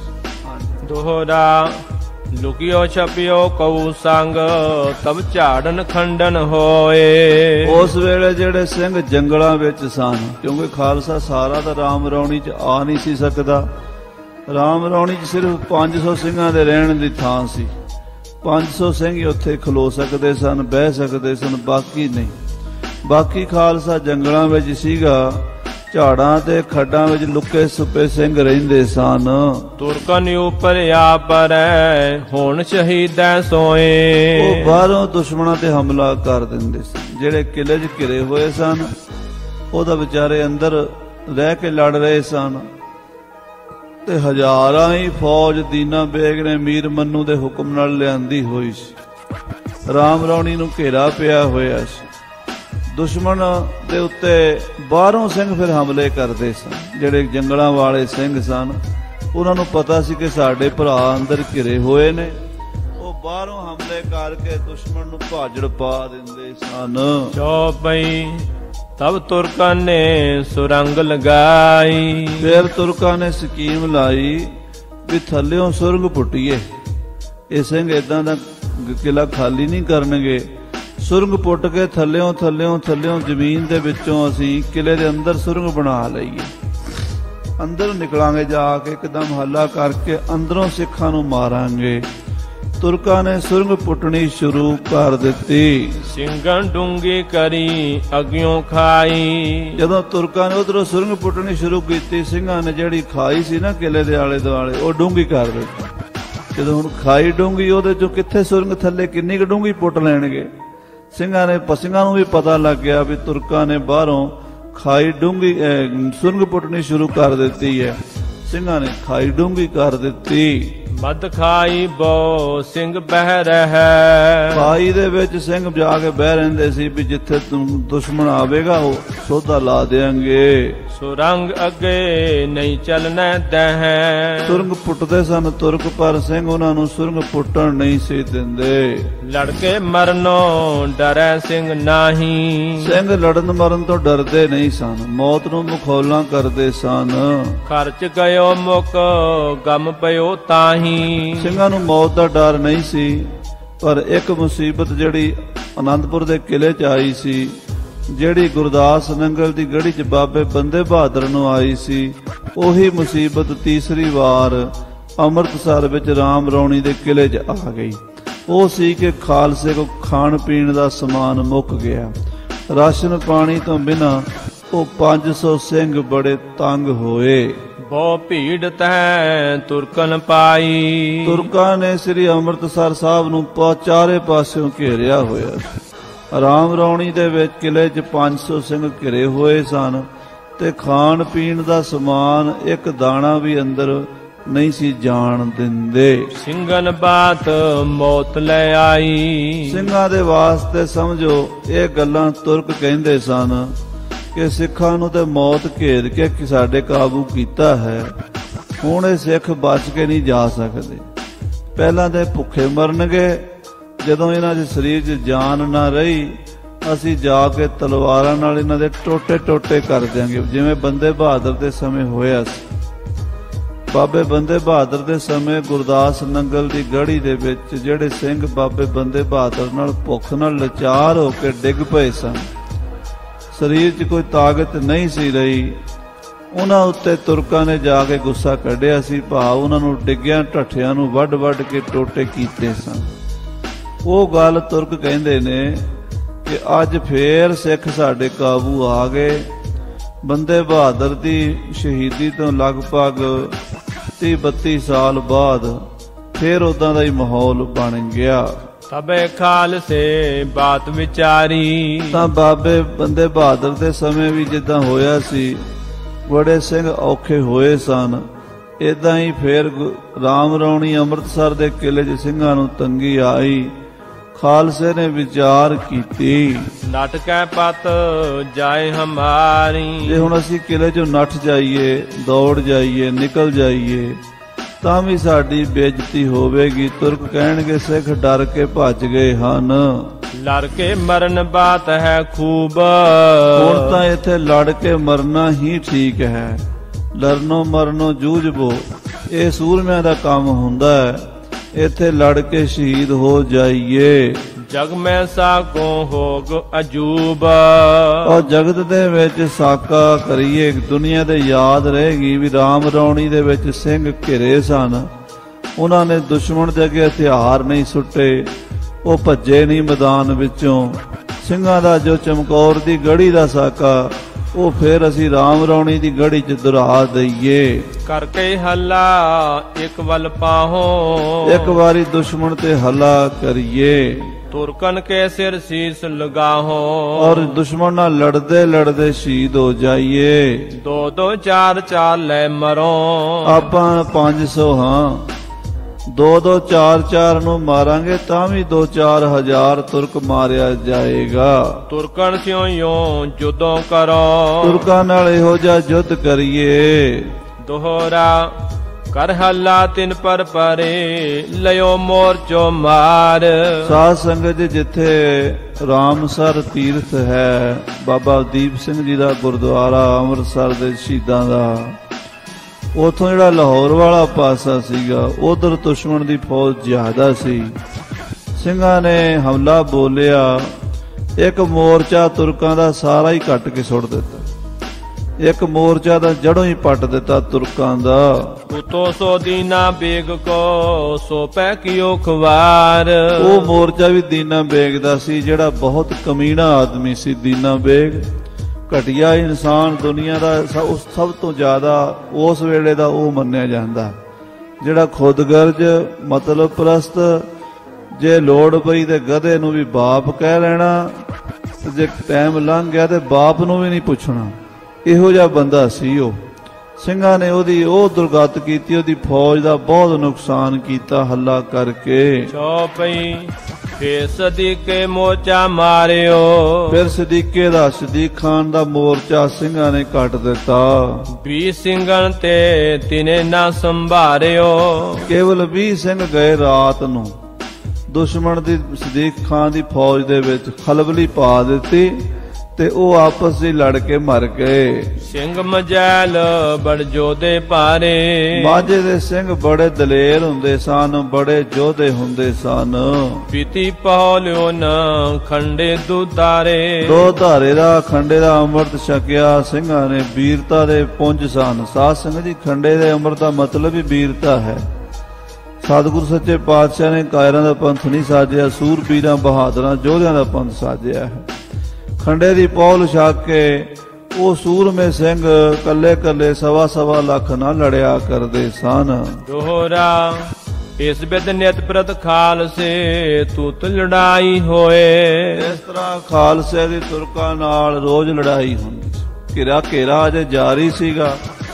ਦੋਹਰਾ ਲੁਕਿਓ ਛਪਿਓ ਕਉ ਸੰਗ, ਤਬ ਝਾੜਨ ਖੰਡਨ ਹੋਏ। ਉਸ ਵੇਲੇ ਜਿਹੜੇ ਸਿੰਘ ਜੰਗਲਾਂ ਵਿੱਚ ਸਨ, ਕਿਉਂਕਿ ਖਾਲਸਾ ਸਾਰਾ ਤਾਂ ਰਾਮ ਰੌਣੀ 'ਚ ਆ ਨਹੀਂ ਸੀ ਸਕਦਾ। ਰਾਮ ਰੌਣੀ 'ਚ ਸਿਰਫ 500 ਸਿੰਘਾਂ ਦੇ ਰਹਿਣ ਦੀ ਥਾਂ ਸੀ। 500 ਸਿੰਘ ਹੀ ਉੱਥੇ ਖਲੋ ਸਕਦੇ ਸਨ, ਬਹਿ ਸਕਦੇ ਸਨ, ਬਾਕੀ ਨਹੀਂ। ਬਾਕੀ ਖਾਲਸਾ ਜੰਗਲਾਂ ਵਿੱਚ ਸੀਗਾ। ਝਾੜਾਂ ਤੇ ਖੱਡਾਂ ਵਿੱਚ ਲੁਕੇ ਸੁਪੇ ਸਿੰਘ ਰਹਿੰਦੇ ਸਨ। ਤੁਰਕਨ ਉਪਰ ਆ ਪਰੈ, ਹੁਣ ਸ਼ਹੀਦੈ ਸੋਏ। ਉਹ ਬਾਹਰੋਂ ਦੁਸ਼ਮਣਾਂ ਤੇ ਹਮਲਾ ਕਰ ਦਿੰਦੇ ਸਨ। ਜਿਹੜੇ ਕਿਲੇ 'ਚ ਘਿਰੇ ਹੋਏ ਸਨ, ਉਹਦਾ ਵਿਚਾਰੇ ਅੰਦਰ ਰਹਿ ਕੇ ਲੜ ਰਹੇ ਸਨ। ਤੇ ਹਜ਼ਾਰਾਂ ਹੀ ਫੌਜ ਦੀਨਾ ਬੇਗ ਨੇ ਮੀਰ ਮੰਨੂ ਦੇ ਹੁਕਮ ਨਾਲ ਲਿਆਂਦੀ ਹੋਈ ਸੀ। ਰਾਮ ਰੌਣੀ ਨੂੰ ਘੇਰਾ ਪਿਆ ਹੋਇਆ ਸੀ। ਦੁਸ਼ਮਣ ਦੇ ਉੱਤੇ ਬਾਹਰੋਂ ਸਿੰਘ ਫਿਰ ਹਮਲੇ ਕਰਦੇ ਸਨ। ਜਿਹੜੇ ਜੰਗਲਾਂ ਵਾਲੇ ਸਿੰਘ ਸਨ, ਉਹਨਾਂ ਨੂੰ ਪਤਾ ਸੀ ਕਿ ਸਾਡੇ ਭਰਾ ਅੰਦਰ ਘਿਰੇ ਹੋਏ ਨੇ, ਉਹ ਬਾਹਰੋਂ ਹਮਲੇ ਕਰਕੇ ਦੁਸ਼ਮਣ ਨੂੰ ਭਾਜੜ ਪਾ ਦਿੰਦੇ ਸਨ। ਚੌਪਈ ਤਬ ਤੁਰਕਾਂ ਨੇ ਸੁਰੰਗ ਲਗਾਈ। ਫਿਰ ਤੁਰਕਾਂ ਨੇ ਸਕੀਮ ਲਾਈ ਵੀ ਥੱਲਿਓਂ ਸੁਰੰਗ ਪੁੱਟੀਏ। ਇਹ ਸਿੰਘ ਏਦਾਂ ਦਾ ਕਿਲਾ ਖਾਲੀ ਨਹੀਂ ਕਰਨਗੇ। ਸੁਰੰਗ ਪੁੱਟ ਕੇ ਥੱਲਿਓਂ ਜ਼ਮੀਨ ਦੇ ਵਿੱਚੋਂ ਅਸੀਂ ਕਿਲੇ ਦੇ ਅੰਦਰ ਸੁਰੰਗ ਬਣਾ ਲਈਏ। ਅੰਦਰ ਨਿਕਲਾਂਗੇ, ਜਾ ਕੇ ਇੱਕਦਮ ਹੱਲਾ ਕਰਕੇ ਅੰਦਰੋਂ ਸਿੱਖਾਂ ਨੂੰ ਮਾਰਾਂਗੇ। ਤੁਰਕਾਂ ਨੇ ਸੁਰੰਗ ਪੁੱਟਣੀ ਸ਼ੁਰੂ ਕਰ ਦਿੱਤੀ। ਸਿੰਘਨ ਡੂੰਗੀ ਕਰੀ ਅਗਿਓ ਖਾਈ। ਜਦੋਂ ਤੁਰਕਾਂ ਨੇ ਉਧਰੋਂ ਸੁਰੰਗ ਪੁੱਟਣੀ ਸ਼ੁਰੂ ਕੀਤੀ, ਸਿੰਘਾਂ ਨੇ ਜਿਹੜੀ ਖਾਈ ਸੀ ਨਾ ਕਿਲੇ ਦੇ ਆਲੇ ਦੁਆਲੇ, ਉਹ ਡੂੰਗੀ ਕਰ ਦਿੱਤੀ। ਜਦੋਂ ਹੁਣ ਖਾਈ ਡੂੰਗੀ, ਉਹਦੇ ਚੋਂ ਕਿੱਥੇ ਸੁਰੰਗ ਥੱਲੇ ਕਿੰਨੀ ਕੁ ਡੂੰਗੀ ਪੁੱਟ ਲੈਣਗੇ। ਸਿੰਘਾਂ ਨੂੰ ਵੀ ਪਤਾ ਲੱਗ ਗਿਆ ਵੀ ਤੁਰਕਾਂ ਨੇ ਬਾਹਰੋਂ ਖਾਈ ਡੂੰਗੀ ਸੁਰੰਗ ਪੁੱਟਣੀ ਸ਼ੁਰੂ ਕਰ ਦਿੱਤੀ ਹੈ। ਸਿੰਘਾਂ ਨੇ ਖਾਈ ਡੂੰਗੀ ਕਰ ਦਿੱਤੀ। ਮਦ ਖਾਈ ਬੋ ਸਿੰਘ ਬਹਿ ਰਹਿ। ਖਾਈ ਦੇ ਵਿੱਚ ਸਿੰਘ ਜਾ ਕੇ ਬਹਿ ਰਹਿੰਦੇ ਸੀ ਵੀ ਜਿੱਥੇ ਦੁਸ਼ਮਣ ਆਵੇਗਾ ਉਹ ਸੋਧਾ ਲਾ ਦੇਾਂਗੇ। ਸੁਰੰਗ ਅੱਗੇ ਨਹੀਂ ਚੱਲਣਾ ਦਹਿ। ਸੁਰੰਗ ਪੁੱਟਦੇ ਸਨ ਤੁਰਕ, ਪਰ ਸਿੰਘ ਉਹਨਾਂ ਨੂੰ ਸੁਰੰਗ ਪੁੱਟਣ ਨਹੀਂ ਸੀ ਦਿੰਦੇ। ਲੜਕੇ ਮਰਨੋਂ ਡਰੈ ਸਿੰਘ ਨਾਹੀ। ਸਿੰਘ ਲੜਨ ਮਰਨ ਤੋਂ ਡਰਦੇ ਨਹੀਂ ਸਨ, ਮੌਤ ਨੂੰ ਮਖੌਲਾਂ ਕਰਦੇ ਸਨ। ਖਰਚ ਗਇਓ ਮੁਕ ਗਮ ਪਇਓ ਤਾਹੀ। ਸਿੰਘਾਂ ਨੂੰ ਮੌਤ ਦਾ ਡਰ ਨਹੀਂ ਸੀ, ਪਰ ਇੱਕ ਮੁਸੀਬਤ ਜਿਹੜੀ ਆਨੰਦਪੁਰ ਦੇ ਕਿਲੇ 'ਚ ਆਈ ਸੀ, ਜਿਹੜੀ ਗੁਰਦਾਸ ਨੰਗਲ ਦੀ ਗੜੀ 'ਚ ਬਾਬੇ ਬੰਦੇ ਬਹਾਦਰ ਨੂੰ ਆਈ ਸੀ, ਉਹੀ ਮੁਸੀਬਤ ਤੀਸਰੀ ਵਾਰ ਅੰਮ੍ਰਿਤਸਰ ਵਿੱਚ ਰਾਮ ਰੌਣੀ ਦੇ ਕਿਲੇ 'ਚ ਆ ਗਈ। ਉਹ ਸੀ ਕਿ ਖਾਲਸੇ ਕੋ ਖਾਣ ਪੀਣ ਦਾ ਸਮਾਨ ਮੁੱਕ ਗਿਆ। ਰਾਸ਼ਨ ਪਾਣੀ ਤੋਂ ਬਿਨਾਂ ਉਹ 500 ਸਿੰਘ ਬੜੇ ਤੰਗ ਹੋਏ। ਬਹੁ ਭੀੜ ਤੈ ਤੁਰਕਨ ਪਾਈ। ਤੁਰਕਾਂ ਨੇ ਸ੍ਰੀ ਅੰਮ੍ਰਿਤਸਰ ਸਾਹਿਬ ਨੂੰ ਚਾਰੇ ਪਾਸਿਓਂ ਘੇਰਿਆ ਹੋਇਆ ਸੀ। ਰਾਮ ਰੌਣੀ ਦੇ ਵਿੱਚ ਕਿਲੇ 'ਚ 500 ਸਿੰਘ ਘਿਰੇ ਹੋਏ ਸਨ ਤੇ ਖਾਣ ਪੀਣ ਦਾ ਸਮਾਨ ਇੱਕ ਦਾਣਾ ਵੀ ਅੰਦਰ ਨਹੀਂ ਸੀ ਜਾਣ ਦਿੰਦੇ। ਸਿੰਘਨ ਬਾਤ ਮੌਤ ਲੈ ਆਈ। ਸਿੰਘਾਂ ਦੇ ਵਾਸਤੇ ਸਮਝੋ ਇਹ ਗੱਲਾਂ ਤੁਰਕ ਕਹਿੰਦੇ ਸਨ ਕਿ ਸਿੱਖਾਂ ਨੂੰ ਤੇ ਮੌਤ ਘੇਰ ਕੇ ਸਾਡੇ ਕਾਬੂ ਕੀਤਾ ਹੈ, ਹੁਣ ਇਹ ਸਿੱਖ ਬਚ ਕੇ ਨਹੀਂ ਜਾ ਸਕਦੇ। ਪਹਿਲਾਂ ਤੇ ਭੁੱਖੇ ਮਰਨਗੇ, ਜਦੋਂ ਇਹਨਾਂ ਦੇ ਸਰੀਰ 'ਚ ਜਾਨ ਨਾ ਰਹੀ ਅਸੀਂ ਜਾ ਕੇ ਤਲਵਾਰਾਂ ਨਾਲ ਇਹਨਾਂ ਦੇ ਟੋਟੇ ਟੋਟੇ ਕਰ ਦਿਆਂਗੇ, ਜਿਵੇਂ ਬੰਦੇ ਬਹਾਦਰ ਦੇ ਸਮੇਂ ਹੋਇਆ ਸੀ। ਬਾਬੇ ਬੰਦੇ ਬਹਾਦਰ ਦੇ ਸਮੇਂ ਗੁਰਦਾਸ ਨੰਗਲ ਦੀ ਗੜੀ ਦੇ ਵਿੱਚ ਜਿਹੜੇ ਸਿੰਘ ਬਾਬੇ ਬੰਦੇ ਬਹਾਦਰ ਨਾਲ ਭੁੱਖ ਨਾਲ ਲਾਚਾਰ ਹੋ ਕੇ ਡਿੱਗ ਪਏ ਸਨ, ਸਰੀਰ 'ਚ ਕੋਈ ਤਾਕਤ ਨਹੀਂ ਸੀ ਰਹੀ, ਉਹਨਾਂ ਉੱਤੇ ਤੁਰਕਾਂ ਨੇ ਜਾ ਕੇ ਗੁੱਸਾ ਕੱਢਿਆ ਸੀ। ਭਾਵ ਉਹਨਾਂ ਨੂੰ ਡਿੱਗਿਆਂ ਢੱਠਿਆਂ ਨੂੰ ਵੱਢ ਵੱਢ ਕੇ ਟੋਟੇ ਕੀਤੇ ਸਨ। ਉਹ ਗੱਲ ਤੁਰਕ ਕਹਿੰਦੇ ਨੇ ਕਿ ਅੱਜ ਫੇਰ ਸਿੱਖ ਸਾਡੇ ਕਾਬੂ ਆ ਗਏ। ਬੰਦੇ ਬਹਾਦਰ ਦੀ ਸ਼ਹੀਦੀ ਤੋਂ ਲਗਭਗ 30-32 ਸਾਲ ਬਾਅਦ ਫੇਰ ਉਦਾਂ ਦਾ ਹੀ ਮਾਹੌਲ ਬਣ ਗਿਆ। ਸਭੇ ਖਾਲਸੇ ਬਾਤ ਵਿਚਾਰੀ। ਤਾਂ ਬਾਬੇ ਬੰਦੇ ਬਹਾਦਰ ਦੇ ਸਮੇਂ ਵੀ ਜਿੱਦਾਂ ਹੋਇਆ ਸੀ, ਬੜੇ ਸਿੰਘ ਔਖੇ ਹੋਏ ਸਨ, ਏਦਾਂ ਹੀ ਫੇਰ ਰਾਮ ਰੌਣੀ ਅੰਮ੍ਰਿਤਸਰ ਦੇ ਕਿਲੇ 'ਚ ਸਿੰਘਾਂ ਨੂੰ ਤੰਗੀ ਆਈ। ਖਾਲਸੇ ਨੇ ਵਿਚਾਰ ਕੀਤੀ, ਨੱਠ ਕੈ ਪਤ ਜਾਏ ਹਮਾਰੀ। ਜੇ ਹੁਣ ਅਸੀਂ ਕਿਲੇ 'ਚੋਂ ਨੱਠ ਜਾਈਏ, ਦੌੜ ਜਾਈਏ, ਨਿਕਲ ਜਾਈਏ ਤਾਂ ਵੀ ਸਾਡੀ ਬੇਇੱਜ਼ਤੀ ਹੋਵੇਗੀ। ਤੁਰਕ ਕਹਿਣਗੇ ਸਿੱਖ ਡਰ ਕੇ ਭੱਜ ਗਏ ਹਨ। ਲੜ ਕੇ ਮਰਨ ਬਾਤ ਹੈ ਖੂਬ। ਹੁਣ ਤਾਂ ਇੱਥੇ ਲੜ ਕੇ ਮਰਨਾ ਹੀ ਠੀਕ ਹੈ। ਲੜਨੋਂ ਮਰਨੋਂ ਜੂਝਬੋ, ਇਹ ਸੂਰਮਿਆਂ ਦਾ ਕੰਮ ਹੁੰਦਾ ਹੈ। ਇੱਥੇ ਲੜ ਕੇ ਸ਼ਹੀਦ ਹੋ ਜਾਈਏ। ਜਗ ਮੈਂ ਸਾਕੋ ਹੋਗ ਅਜੂਬ। ਔਰ ਜਗਤ ਦੇ ਵਿੱਚ ਸਾਕਾ ਕਰੀਏ, ਦੁਨੀਆ ਦੇ ਯਾਦ ਰਹੇਗੀ ਵੀ ਰਾਮ ਰੌਣੀ ਦੇ ਵਿੱਚ ਸਿੰਘ ਘਿਰੇ ਸਨ, ਉਹਨਾਂ ਨੇ ਦੁਸ਼ਮਣ ਦੇ ਅੱਗੇ ਹਥਿਆਰ ਨਹੀਂ ਸੁੱਟੇ, ਉਹ ਭੱਜੇ ਨਹੀਂ ਮੈਦਾਨ ਵਿੱਚੋਂ। ਸਿੰਘਾਂ ਦਾ ਜੋ ਚਮਕੌਰ ਦੀ ਗੜੀ ਦਾ ਸਾਕਾ, ਉਹ ਫੇਰ ਅਸੀਂ ਰਾਮ ਰੌਣੀ ਦੀ ਗੜੀ 'ਚ ਦੁਹਰਾ ਦਈਏ। ਕਰਕੇ ਹੱਲਾ ਇੱਕ ਵੱਲ ਪਾਹੋ। ਇੱਕ ਵਾਰੀ ਦੁਸ਼ਮਣ ਤੇ ਹੱਲਾ ਕਰੀਏ। ਤੁਰਕਨ ਕੇ ਸਿਰ ਸੀਸ ਲਗਾਹੋ। ਔਰ ਦੁਸ਼ਮਣ ਨਾਲ ਲੜਦੇ ਲੜਦੇ ਸ਼ਹੀਦ ਹੋ ਜਾਈਏ। 2-2 4-4 ਲੈ ਮਰੋ। ਆਪਾਂ 500 ਹਾਂ, 2-2 4-4 ਨੂੰ ਮਾਰਾਂਗੇ ਤਾਂ ਵੀ 2-4 ਹਜ਼ਾਰ ਤੁਰਕ ਮਾਰਿਆ ਜਾਏਗਾ। ਤੁਰਕਨ ਸਿਓ ਯੋਂ ਜੁਦੋਂ ਕਰੋ। ਤੁਰਕਾਂ ਨਾਲ ਇਹੋ ਜਿਹਾ ਯੁੱਧ ਕਰੀਏ। ਦੋਹਰਾ ਕਰ ਹੱਲਾ ਤਿਨ ਪਰ ਪਰੇ, ਲਿਓ ਮੋਰਚੋ ਮਾਰ। ਸਾਧ ਸੰਗਤ ਜਿੱਥੇ ਰਾਮਸਰ ਤੀਰਥ ਹੈ, ਬਾਬਾ ਦੀਪ ਸਿੰਘ ਜੀ ਦਾ ਗੁਰਦੁਆਰਾ ਅੰਮ੍ਰਿਤਸਰ ਦੇ ਸ਼ਹੀਦਾਂ ਦਾ, ਉਥੋਂ ਜਿਹੜਾ ਲਾਹੌਰ ਵਾਲਾ ਪਾਸਾ ਸੀਗਾ, ਉਧਰ ਦੁਸ਼ਮਣ ਦੀ ਫੌਜ ਜ਼ਿਆਦਾ ਸੀ। ਸਿੰਘਾਂ ਨੇ ਹਮਲਾ ਬੋਲਿਆ, ਇੱਕ ਮੋਰਚਾ ਤੁਰਕਾਂ ਦਾ ਸਾਰਾ ਹੀ ਕੱਟ ਕੇ ਸੁੱਟ ਦਿੱਤਾ। ਇੱਕ ਮੋਰਚਾ ਤਾਂ ਜੜੋਂ ਹੀ ਪੱਟ ਦਿੱਤਾ ਤੁਰਕਾਂ ਦਾ। ਉਤੋਂ ਸੋ ਦੀਨਾ ਬੇਗ ਕੋ ਸੋ ਪੈ ਕੀਓ ਖਵਾਰ। ਉਹ ਮੋਰਚਾ ਵੀ ਦੀਨਾ ਬੇਗ ਦਾ ਸੀ, ਜਿਹੜਾ ਬਹੁਤ ਕਮੀਣਾ ਆਦਮੀ ਸੀ। ਦੀਨਾ ਬੇਗ ਘਟੀਆ ਇਨਸਾਨ ਦੁਨੀਆ ਦਾ ਸਭ ਤੋਂ ਜ਼ਿਆਦਾ ਉਸ ਵੇਲੇ ਦਾ ਉਹ ਮੰਨਿਆ ਜਾਂਦਾ, ਜਿਹੜਾ ਖੁਦਗਰਜ ਮਤਲਬ ਪ੍ਰਸਤ, ਜੇ ਲੋੜ ਪਈ ਤੇ ਗਧੇ ਨੂੰ ਵੀ ਬਾਪ ਕਹਿ ਲੈਣਾ, ਤੇ ਜੇ ਟਾਈਮ ਲੰਘ ਗਿਆ ਤੇ ਬਾਪ ਨੂੰ ਵੀ ਨਹੀਂ ਪੁੱਛਣਾ। ਇਹੋ ਜਿਹਾ ਬੰਦਾ ਸੀ ਉਹ। ਸਿੰਘਾਂ ਨੇ ਉਹਦੀ ਉਹ ਦੁਰਗਤ ਕੀਤੀ, ਉਹਦੀ ਫੌਜ ਦਾ ਬਹੁਤ ਨੁਕਸਾਨ ਕੀਤਾ ਹੱਲਾ ਕਰਕੇ। ਚੌਪਈ ਫੇਰ ਸਦੀਕੇ ਮੋਰਚਾ ਮਾਰਿਓ। ਫਿਰ ਸਦੀਕੇ ਦਾ, ਸਦੀਕ ਖਾਨ ਦਾ ਮੋਰਚਾ ਸਿੰਘਾਂ ਨੇ ਕੱਟ ਦਿੱਤਾ। 20 ਸਿੰਘਾਂ ਤੇ ਤਿਨੇ ਨਾ ਸੰਭਾਰਿਓ। ਕੇਵਲ 20 ਸਿੰਘ ਗਏ ਰਾਤ ਨੂੰ। ਦੁਸ਼ਮਣ ਦੀ ਸਦੀਕ ਖਾਨ ਦੀ ਫੌਜ ਦੇ ਵਿੱਚ ਖਲਬਲੀ ਪਾ ਦਿੱਤੀ ਤੇ ਉਹ ਆਪਸ ਵਿੱਚ ਲੜ ਕੇ ਮਰ ਗਏ। ਸਿੰਘ ਮਜੈਲ ਬੜ ਜੋਧੇ ਭਾਰੇ। ਮਾਝੇ ਦੇ ਸਿੰਘ ਬੜੇ ਦਲੇਰ ਹੁੰਦੇ ਸਨ, ਬੜੇ ਯੋਧੇ ਹੁੰਦੇ ਸਨ। ਪੀਤੀ ਪਹਲਿਓ ਨ ਖੰਡੇ ਦੁਧਾਰੇ। ਦੋ ਧਾਰੇ ਦਾ ਖੰਡੇ ਦਾ ਅੰਮ੍ਰਿਤ ਛਕਿਆ ਸਿੰਘਾਂ ਨੇ। ਵੀਰਤਾ ਦੇ ਪੁੰਜ ਸਨ। ਸਾਧ ਸੰਗਤ ਜੀ, ਖੰਡੇ ਦੇ ਅੰਮ੍ਰਿਤ ਦਾ ਮਤਲਬ ਹੀ ਵੀਰਤਾ ਹੈ। ਸਤਿਗੁਰੂ ਸੱਚੇ ਪਾਤਸ਼ਾਹ ਨੇ ਕਾਇਰਾਂ ਦਾ ਪੰਥ ਨਹੀਂ ਸਾਜਿਆ, ਸੂਰਬੀਰਾਂ ਬਹਾਦਰਾਂ ਯੋਧਿਆਂ ਦਾ ਪੰਥ ਸਾਜਿਆ ਹੈ। ਖੰਡੇ ਦੀ ਪੌਲ ਛਕ ਕੇ ਉਹ ਸੂਰਮੇ ਸਿੰਘ ਕੱਲੇ ਕੱਲੇ 1.25 ਲੱਖ ਨਾਲ ਲੜਿਆ ਕਰਦੇ ਸਨ। ਦੋਹਰਾ ਇਸ ਬਿਦ ਨਿਤ ਪ੍ਰਤ ਖਾਲਸੇ ਤੂਤ ਲੜਾਈ ਹੋਏ। ਇਸ ਤਰ੍ਹਾਂ ਖਾਲਸੇ ਦੀ ਤੁਰਕਾਂ ਨਾਲ ਰੋਜ਼ ਲੜਾਈ ਹੁੰਦੀ ਸੀ। ਘੇਰਾ ਅਜੇ ਜਾਰੀ ਸੀਗਾ।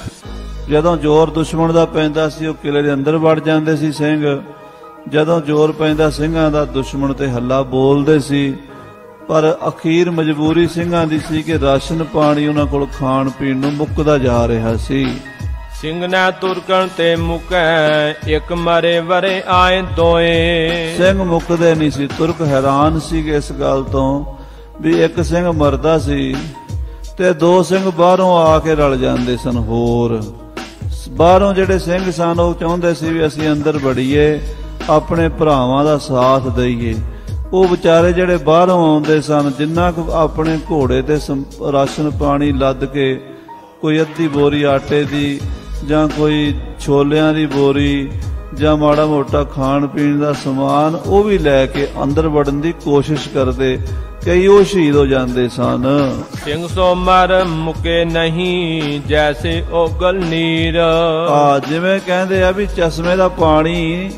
ਜਦੋਂ ਜ਼ੋਰ ਦੁਸ਼ਮਣ ਦਾ ਪੈਂਦਾ ਸੀ, ਉਹ ਕਿਲੇ ਦੇ ਅੰਦਰ ਵੜ ਜਾਂਦੇ ਸੀ ਸਿੰਘ। ਜਦੋਂ ਜ਼ੋਰ ਪੈਂਦਾ ਸਿੰਘਾਂ ਦਾ, ਦੁਸ਼ਮਣ ਤੇ ਹੱਲਾ ਬੋਲਦੇ ਸੀ। ਪਰ ਅਖੀਰ ਮਜਬੂਰੀ ਸਿੰਘਾਂ ਦੀ ਸੀ ਕਿ ਰਾਸ਼ਨ ਪਾਣੀ ਉਹਨਾਂ ਕੋਲ ਖਾਣ ਪੀਣ ਨੂੰ ਮੁੱਕਦਾ ਜਾ ਰਿਹਾ ਸੀ। ਸਿੰਘ ਨਾ ਤੁਰਕਣ ਤੇ ਮੁਕੈ ਇੱਕ ਮਰੇ ਵਰੇ ਆਏ ਦੋਏ। ਸਿੰਘ ਮੁੱਕਦੇ ਨਹੀਂ ਸੀ। ਤੁਰਕ ਹੈਰਾਨ ਸੀਗੇ ਇਸ ਗੱਲ ਤੋਂ ਵੀ ਇੱਕ ਸਿੰਘ ਮਰਦਾ ਸੀ ਤੇ 2 ਸਿੰਘ ਬਾਹਰੋਂ ਆ ਕੇ ਰਲ ਜਾਂਦੇ ਸਨ। ਹੋਰ ਬਾਹਰੋਂ ਜਿਹੜੇ ਸਿੰਘ ਸਨ ਉਹ ਚਾਹੁੰਦੇ ਸੀ ਵੀ ਅਸੀਂ ਅੰਦਰ ਵੜੀਏ, ਆਪਣੇ ਭਰਾਵਾਂ ਦਾ ਸਾਥ ਦਈਏ। ਉਹ ਵਿਚਾਰੇ ਜਿਹੜੇ ਬਾਹਰੋਂ ਆਉਂਦੇ ਸਨ, ਜਿੰਨਾ ਕੁ ਆਪਣੇ ਘੋੜੇ ਤੇ ਰਾਸ਼ਨ ਪਾਣੀ ਲੱਦ ਕੇ, ਕੋਈ ਅੱਧੀ ਬੋਰੀ ਆਟੇ ਦੀ ਜਾਂ ਕੋਈ ਛੋਲਿਆਂ ਦੀ ਬੋਰੀ ਜਾਂ ਮਾੜਾ ਮੋਟਾ ਖਾਣ ਪੀਣ ਦਾ ਸਮਾਨ, ਉਹ ਵੀ ਲੈ ਕੇ ਅੰਦਰ ਵੜਨ ਦੀ ਕੋਸ਼ਿਸ਼ ਕਰਦੇ। ਕਈ ਉਹ ਸ਼ਹੀਦ ਹੋ ਜਾਂਦੇ ਸਨ। ਸਿੰਘ ਸੋ ਮਰ ਮੁਕੇ ਨਹੀਂ ਜੈਸੇ ਓਗਲ ਨੀਰ। ਜਿਵੇਂ ਕਹਿੰਦੇ ਆ ਵੀ ਚਸ਼ਮੇ ਦਾ ਪਾਣੀ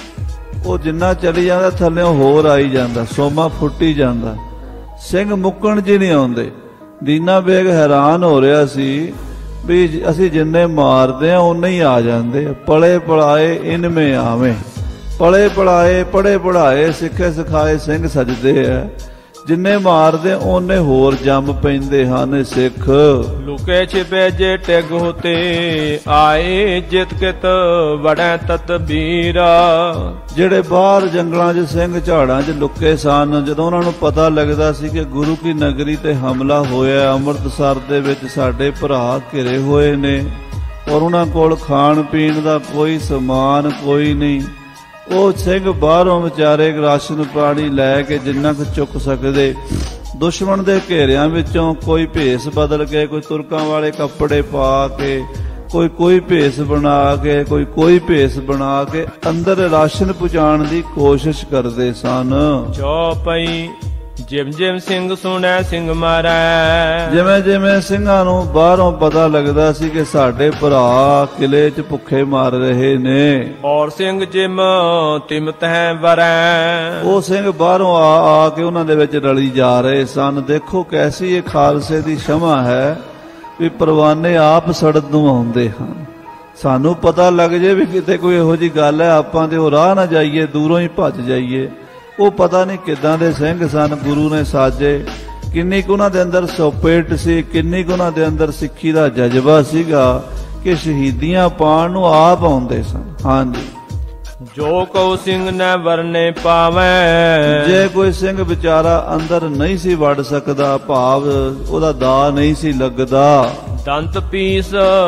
ਉਹ ਜਿੰਨਾ ਚਲੀ ਜਾਂਦਾ ਥੱਲਿਓਂ ਹੋਰ ਆਈ ਜਾਂਦਾ, ਸੋਮਾ ਫੁੱਟੀ ਜਾਂਦਾ। ਸਿੰਘ ਮੁੱਕਣ ਜੀ ਨਹੀਂ ਆਉਂਦੇ। ਦੀਨਾ ਬੇਗ ਹੈਰਾਨ ਹੋ ਰਿਹਾ ਸੀ ਵੀ ਅਸੀਂ ਜਿੰਨੇ ਮਾਰਦੇ ਆ ਉਨੇ ਹੀ ਆ ਜਾਂਦੇ। ਪਲੇ ਪੜਾਏ ਇਨਮੇ ਆਵੇਂ। ਪਲੇ ਪੜਾਏ ਪੜੇ ਪੜਾਏ ਸਿੱਖੇ ਸਿਖਾਏ ਸਿੰਘ ਸਜਦੇ ਆ। ਜਿੰਨੇ ਮਾਰਦੇ ਉਹਨੇ ਹੋਰ ਜੰਮ ਪੈਂਦੇ ਹਨ ਸਿੱਖ। ਲੁਕੇ ਛਿਪੇ ਜੇ ਟਿਗ ਹੋਤੇ ਆਏ ਜਿਤ ਕਿਤ ਵੜੈ ਤਤਬੀਰ। ਜਿਹੜੇ ਬਾਹਰ ਜੰਗਲਾਂ 'ਚ ਸਿੰਘ ਝਾੜਾਂ 'ਚ ਲੁਕੇ ਸਨ, ਜਦੋਂ ਉਹਨਾਂ ਨੂੰ ਪਤਾ ਲੱਗਦਾ ਸੀ ਕਿ ਗੁਰੂ ਕੀ ਨਗਰੀ ਤੇ ਹਮਲਾ ਹੋਇਆ, ਅੰਮ੍ਰਿਤਸਰ ਦੇ ਵਿੱਚ ਸਾਡੇ ਭਰਾ ਘਿਰੇ ਹੋਏ ਨੇ ਔਰ ਉਹਨਾਂ ਕੋਲ ਖਾਣ ਪੀਣ ਦਾ ਕੋਈ ਸਮਾਨ ਕੋਈ ਨਹੀਂ, ਉਹ ਸਿੰਘ ਬਾਹਰੋਂ ਵਿਚਾਰੇ ਰਾਸ਼ਨ ਪਾਣੀ ਲੈ ਕੇ ਜਿੰਨਾ ਕੁ ਚੁੱਕ ਸਕਦੇ, ਦੁਸ਼ਮਣ ਦੇ ਘੇਰਿਆਂ ਵਿੱਚੋਂ ਕੋਈ ਭੇਸ ਬਦਲ ਕੇ, ਕੋਈ ਤੁਰਕਾਂ ਵਾਲੇ ਕੱਪੜੇ ਪਾ ਕੇ, ਕੋਈ ਭੇਸ ਬਣਾ ਕੇ, ਕੋਈ ਭੇਸ ਬਣਾ ਕੇ ਅੰਦਰ ਰਾਸ਼ਨ ਪਹੁੰਚਾਉਣ ਦੀ ਕੋਸ਼ਿਸ਼ ਕਰਦੇ ਸਨ। ਚੌਪਈ ਜਿਮ ਜਿਮ ਸਿੰਘ ਸੁਣੈ ਸਿੰਘ ਮਾਰੈ। ਜਿਵੇਂ ਜਿਵੇਂ ਸਿੰਘਾਂ ਨੂੰ ਬਾਹਰੋਂ ਪਤਾ ਲੱਗਦਾ ਸੀ ਕਿ ਸਾਡੇ ਭਰਾ ਕਿਲੇ 'ਚ ਭੁੱਖੇ ਮਰ ਰਹੇ ਨੇ, ਔਰ ਸਿੰਘ ਜਿਮ ਤਿਮਤ ਹੈ ਵਰੈ, ਉਹ ਸਿੰਘ ਬਾਹਰੋਂ ਆ ਕੇ ਉਹਨਾਂ ਦੇ ਵਿੱਚ ਰਲੀ ਜਾ ਰਹੇ ਸਨ। ਦੇਖੋ ਕੈਸੀ ਇਹ ਖਾਲਸੇ ਦੀ ਸ਼ਮਾ ਹੈ ਵੀ ਪਰਵਾਨੇ ਆਪ ਸੜਨ ਨੂੰ ਆਉਂਦੇ ਹਨ। ਸਾਨੂੰ ਪਤਾ ਲੱਗ ਜੇ ਵੀ ਕਿਤੇ ਕੋਈ ਇਹੋ ਜਿਹੀ ਗੱਲ ਹੈ, ਆਪਾਂ ਤੇ ਉਹ ਰਾਹ ਨਾ ਜਾਈਏ, ਦੂਰੋਂ ਹੀ ਭੱਜ ਜਾਈਏ। ਉਹ ਪਤਾ ਨਹੀਂ ਕਿੱਦਾਂ ਦੇ ਸਿੰਘ ਸਨ ਗੁਰੂ ਨੇ ਸਾਜੇ, ਕਿੰਨੀ ਕੁ ਉਹਨਾਂ ਦੇ ਅੰਦਰ ਸੋਪੇਟ ਸੀ, ਕਿੰਨੀ ਕੁ ਉਹਨਾਂ ਦੇ ਅੰਦਰ ਸਿੱਖੀ ਦਾ ਜਜ਼ਬਾ ਸੀਗਾ ਕਿ ਸ਼ਹੀਦੀਆਂ ਪਾਉਣ ਨੂੰ ਆਪ ਆਉਂਦੇ ਸਨ। ਹਾਂਜੀ, ਜੋ ਕਉ ਸਿੰਘ ਨ ਵਰਨੇ ਪਾਵੈ। ਜੇ ਕੋਈ ਸਿੰਘ ਵਿਚਾਰਾ ਅੰਦਰ ਨਹੀਂ ਸੀ ਵੜ ਸਕਦਾ, ਭਾਵ ਉਹਦਾ ਦਾ ਨਹੀਂ ਸੀ ਲੱਗਦਾ, ਦੰਤ ਪੀਸ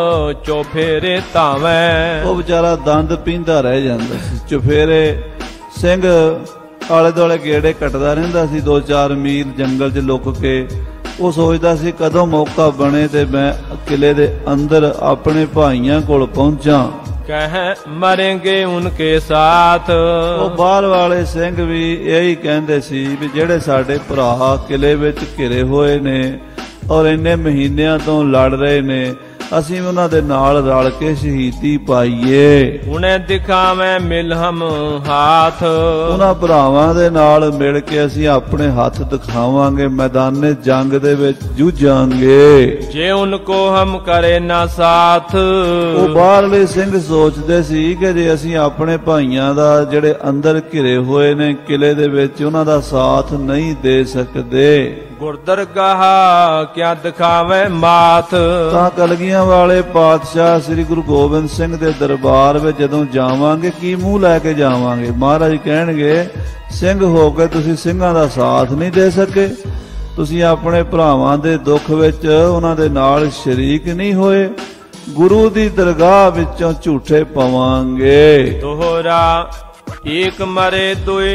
ਚੋਫੇਰੇ ਧਾਵੈ, ਉਹ ਵਿਚਾਰਾ ਦੰਦ ਪੀਂਦਾ ਰਹਿ ਜਾਂਦਾ ਸੀ। ਚੁਫੇਰੇ ਸਿੰਘ ਆਲੇ ਦੁਆਲੇ ਗੇੜੇ ਕੱਟਦਾ ਰਹਿੰਦਾ ਸੀ, 2-4 ਮੀਲ ਜੰਗਲ 'ਚ ਲੁੱਕ ਕੇ ਉਹ ਸੋਚਦਾ ਸੀ ਕਦੋਂ ਮੌਕਾ ਬਣੇ ਤੇ ਮੈਂ ਕਿਲੇ ਦੇ ਅੰਦਰ ਆਪਣੇ ਭਾਈਆਂ ਕੋਲ ਪਹੁੰਚਾਂ। कह मरेंगे उनके साथ। ਉਹ ਬਾਹਰ ਵਾਲੇ ਸਿੰਘ ਵੀ ਇਹੀ ਕਹਿੰਦੇ ਸੀ ਵੀ ਜਿਹੜੇ ਸਾਡੇ ਭਰਾ ਕਿਲੇ ਵਿੱਚ ਘਿਰੇ ਹੋਏ ਨੇ ਔਰ ਇੰਨੇ ਮਹੀਨਿਆਂ ਤੋਂ ਲੜ ਰਹੇ ਨੇ, ਅਸੀਂ ਉਹਨਾਂ ਦੇ ਨਾਲ ਰਲ ਕੇ ਸ਼ਹੀਦੀ ਪਾਈਏ। उन्हें दिखावे मिलहम हाथ। ਉਹਨਾਂ ਭਰਾਵਾਂ ਦੇ ਨਾਲ ਮਿਲ ਕੇ ਅਸੀਂ ਆਪਣੇ ਹੱਥ ਦਿਖਾਵਾਂਗੇ, ਮੈਦਾਨੇ ਜੰਗ ਦੇ ਵਿੱਚ ਜੂਝਾਂਗੇ। जे उनको हम करे ना साथ। ਉਹ ਬਾਹਰਲੇ ਸਿੰਘ ਸੋਚਦੇ ਸੀ ਕਿ ਜੇ ਅਸੀਂ ਆਪਣੇ ਭਾਈਆਂ ਦਾ ਜਿਹੜੇ ਅੰਦਰ ਘਿਰੇ ਹੋਏ ਨੇ ਕਿਲੇ ਦੇ ਵਿੱਚ ਉਹਨਾਂ ਦਾ ਸਾਥ ਨਹੀਂ ਦੇ ਸਕਦੇ गुरदरगाह क्या दिखावे माथ। ਤਾਂ ਕਲਗੀਆਂ ਵਾਲੇ ਪਾਤਸ਼ਾਹ ਸ੍ਰੀ ਗੁਰੂ ਗੋਬਿੰਦ ਸਿੰਘ ਦੇ ਦਰਬਾਰ ਵਿੱਚ ਜਦੋਂ ਜਾਵਾਂਗੇ ਕੀ ਮੂੰਹ ਲੈ ਕੇ ਜਾਵਾਂਗੇ? ਮਹਾਰਾਜ ਕਹਿਣਗੇ ਸਿੰਘ ਹੋ ਕੇ ਤੁਸੀਂ ਸਿੰਘਾਂ ਦਾ ਸਾਥ ਨਹੀਂ ਦੇ ਸਕੇ, ਤੁਸੀਂ ਆਪਣੇ ਭਰਾਵਾਂ ਦੇ ਦੁੱਖ ਵਿੱਚ ਉਹਨਾਂ ਦੇ ਨਾਲ ਸ਼ਰੀਕ ਨਹੀਂ ਹੋਏ, ਗੁਰੂ ਦੀ ਦਰਗਾਹ ਵਿੱਚੋਂ ਝੂਠੇ ਪਵਾਂਗੇ। तोहरा एक मरे दुए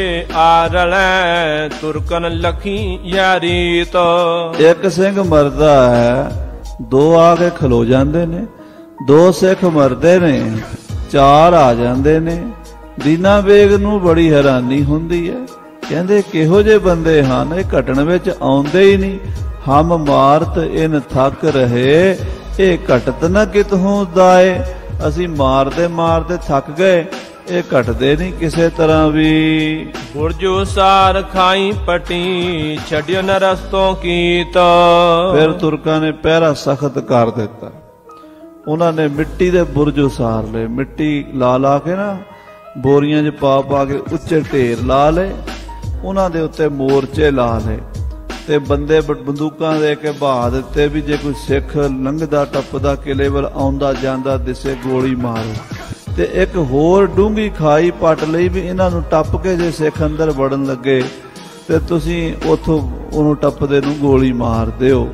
आरलै तुरकन लखी यारी तो। ਇੱਕ ਸਿੰਘ ਮਰਦਾ ਹੈ, ਦੋ ਆ ਕੇ ਖਲੋ ਜਾਂਦੇ ਨੇ, ਦੋ ਸਿੱਖ ਮਰਦੇ ਨੇ, ਚਾਰ ਆ ਜਾਂਦੇ ਨੇ। ਦੀਨਾ ਬੇਗ ਨੂੰ ਬੜੀ ਹੈਰਾਨੀ ਹੁੰਦੀ ਹੈ, ਕਹਿੰਦੇ ਕਿਹੋ ਜਿਹੇ ਬੰਦੇ ਹਨ, ਇਹ ਘਟਣ ਵਿੱਚ ਆਉਂਦੇ ਹੀ ਨਹੀਂ। ਹਮ ਮਾਰਤ ਇਨ ਥੱਕ ਰਹੇ, ਇਹ ਘਟਤ ਨਾ ਕਿਤਹੋਂ ਦਾਏ। ਅਸੀਂ ਮਾਰਦੇ ਮਾਰਦੇ ਥੱਕ ਗਏ, ਇਹ ਘਟਦੇ ਨਹੀਂ ਕਿਸੇ ਤਰ੍ਹਾਂ ਵੀ। बुरजू सार खाई पटी छड़ियो न रस्तों की तो। ਫਿਰ ਤੁਰਕਾਂ ਨੇ ਪਹਿਰਾ ਸਖਤ ਕਰ ਦਿੱਤਾ। ਉਹਨਾਂ ਨੇ ਮਿੱਟੀ ਦੇ ਬੁਰਜ ਉਸਾਰ ਲਏ, ਮਿੱਟੀ ਲਾ ਲਾ ਕੇ ਨਾ ਬੋਰੀਆਂ 'ਚ ਪਾ ਪਾ ਕੇ ਉੱਚੇ ਢੇਰ ਲਾ ਲਏ, ਉਹਨਾਂ ਦੇ ਉੱਤੇ ਮੋਰਚੇ ਲਾ ਲਏ ਤੇ ਬੰਦੇ ਬੰਦੂਕਾਂ ਦੇ ਕੇ ਬਹਾ ਦਿੱਤੇ ਵੀ ਜੇ ਕੋਈ ਸਿੱਖ ਲੰਘਦਾ ਟੱਪਦਾ ਕਿਲੇ ਵੱਲ ਆਉਂਦਾ ਜਾਂਦਾ ਦਿਸੇ ਗੋਲੀ ਮਾਰੋ। ਤੇ ਇੱਕ ਹੋਰ ਡੂੰਘੀ ਖਾਈ ਪੱਟ ਲਈ ਵੀ ਇਹਨਾਂ ਨੂੰ ਟੱਪ ਕੇ ਜੇ ਸਿੱਖ ਅੰਦਰ ਵੜਨ ਲੱਗੇ ਤੇ ਤੁਸੀਂ ਉਥੋਂ ਉਹਨੂੰ ਟੱਪਦੇ ਨੂੰ ਗੋਲੀ ਮਾਰ ਦਿਓ।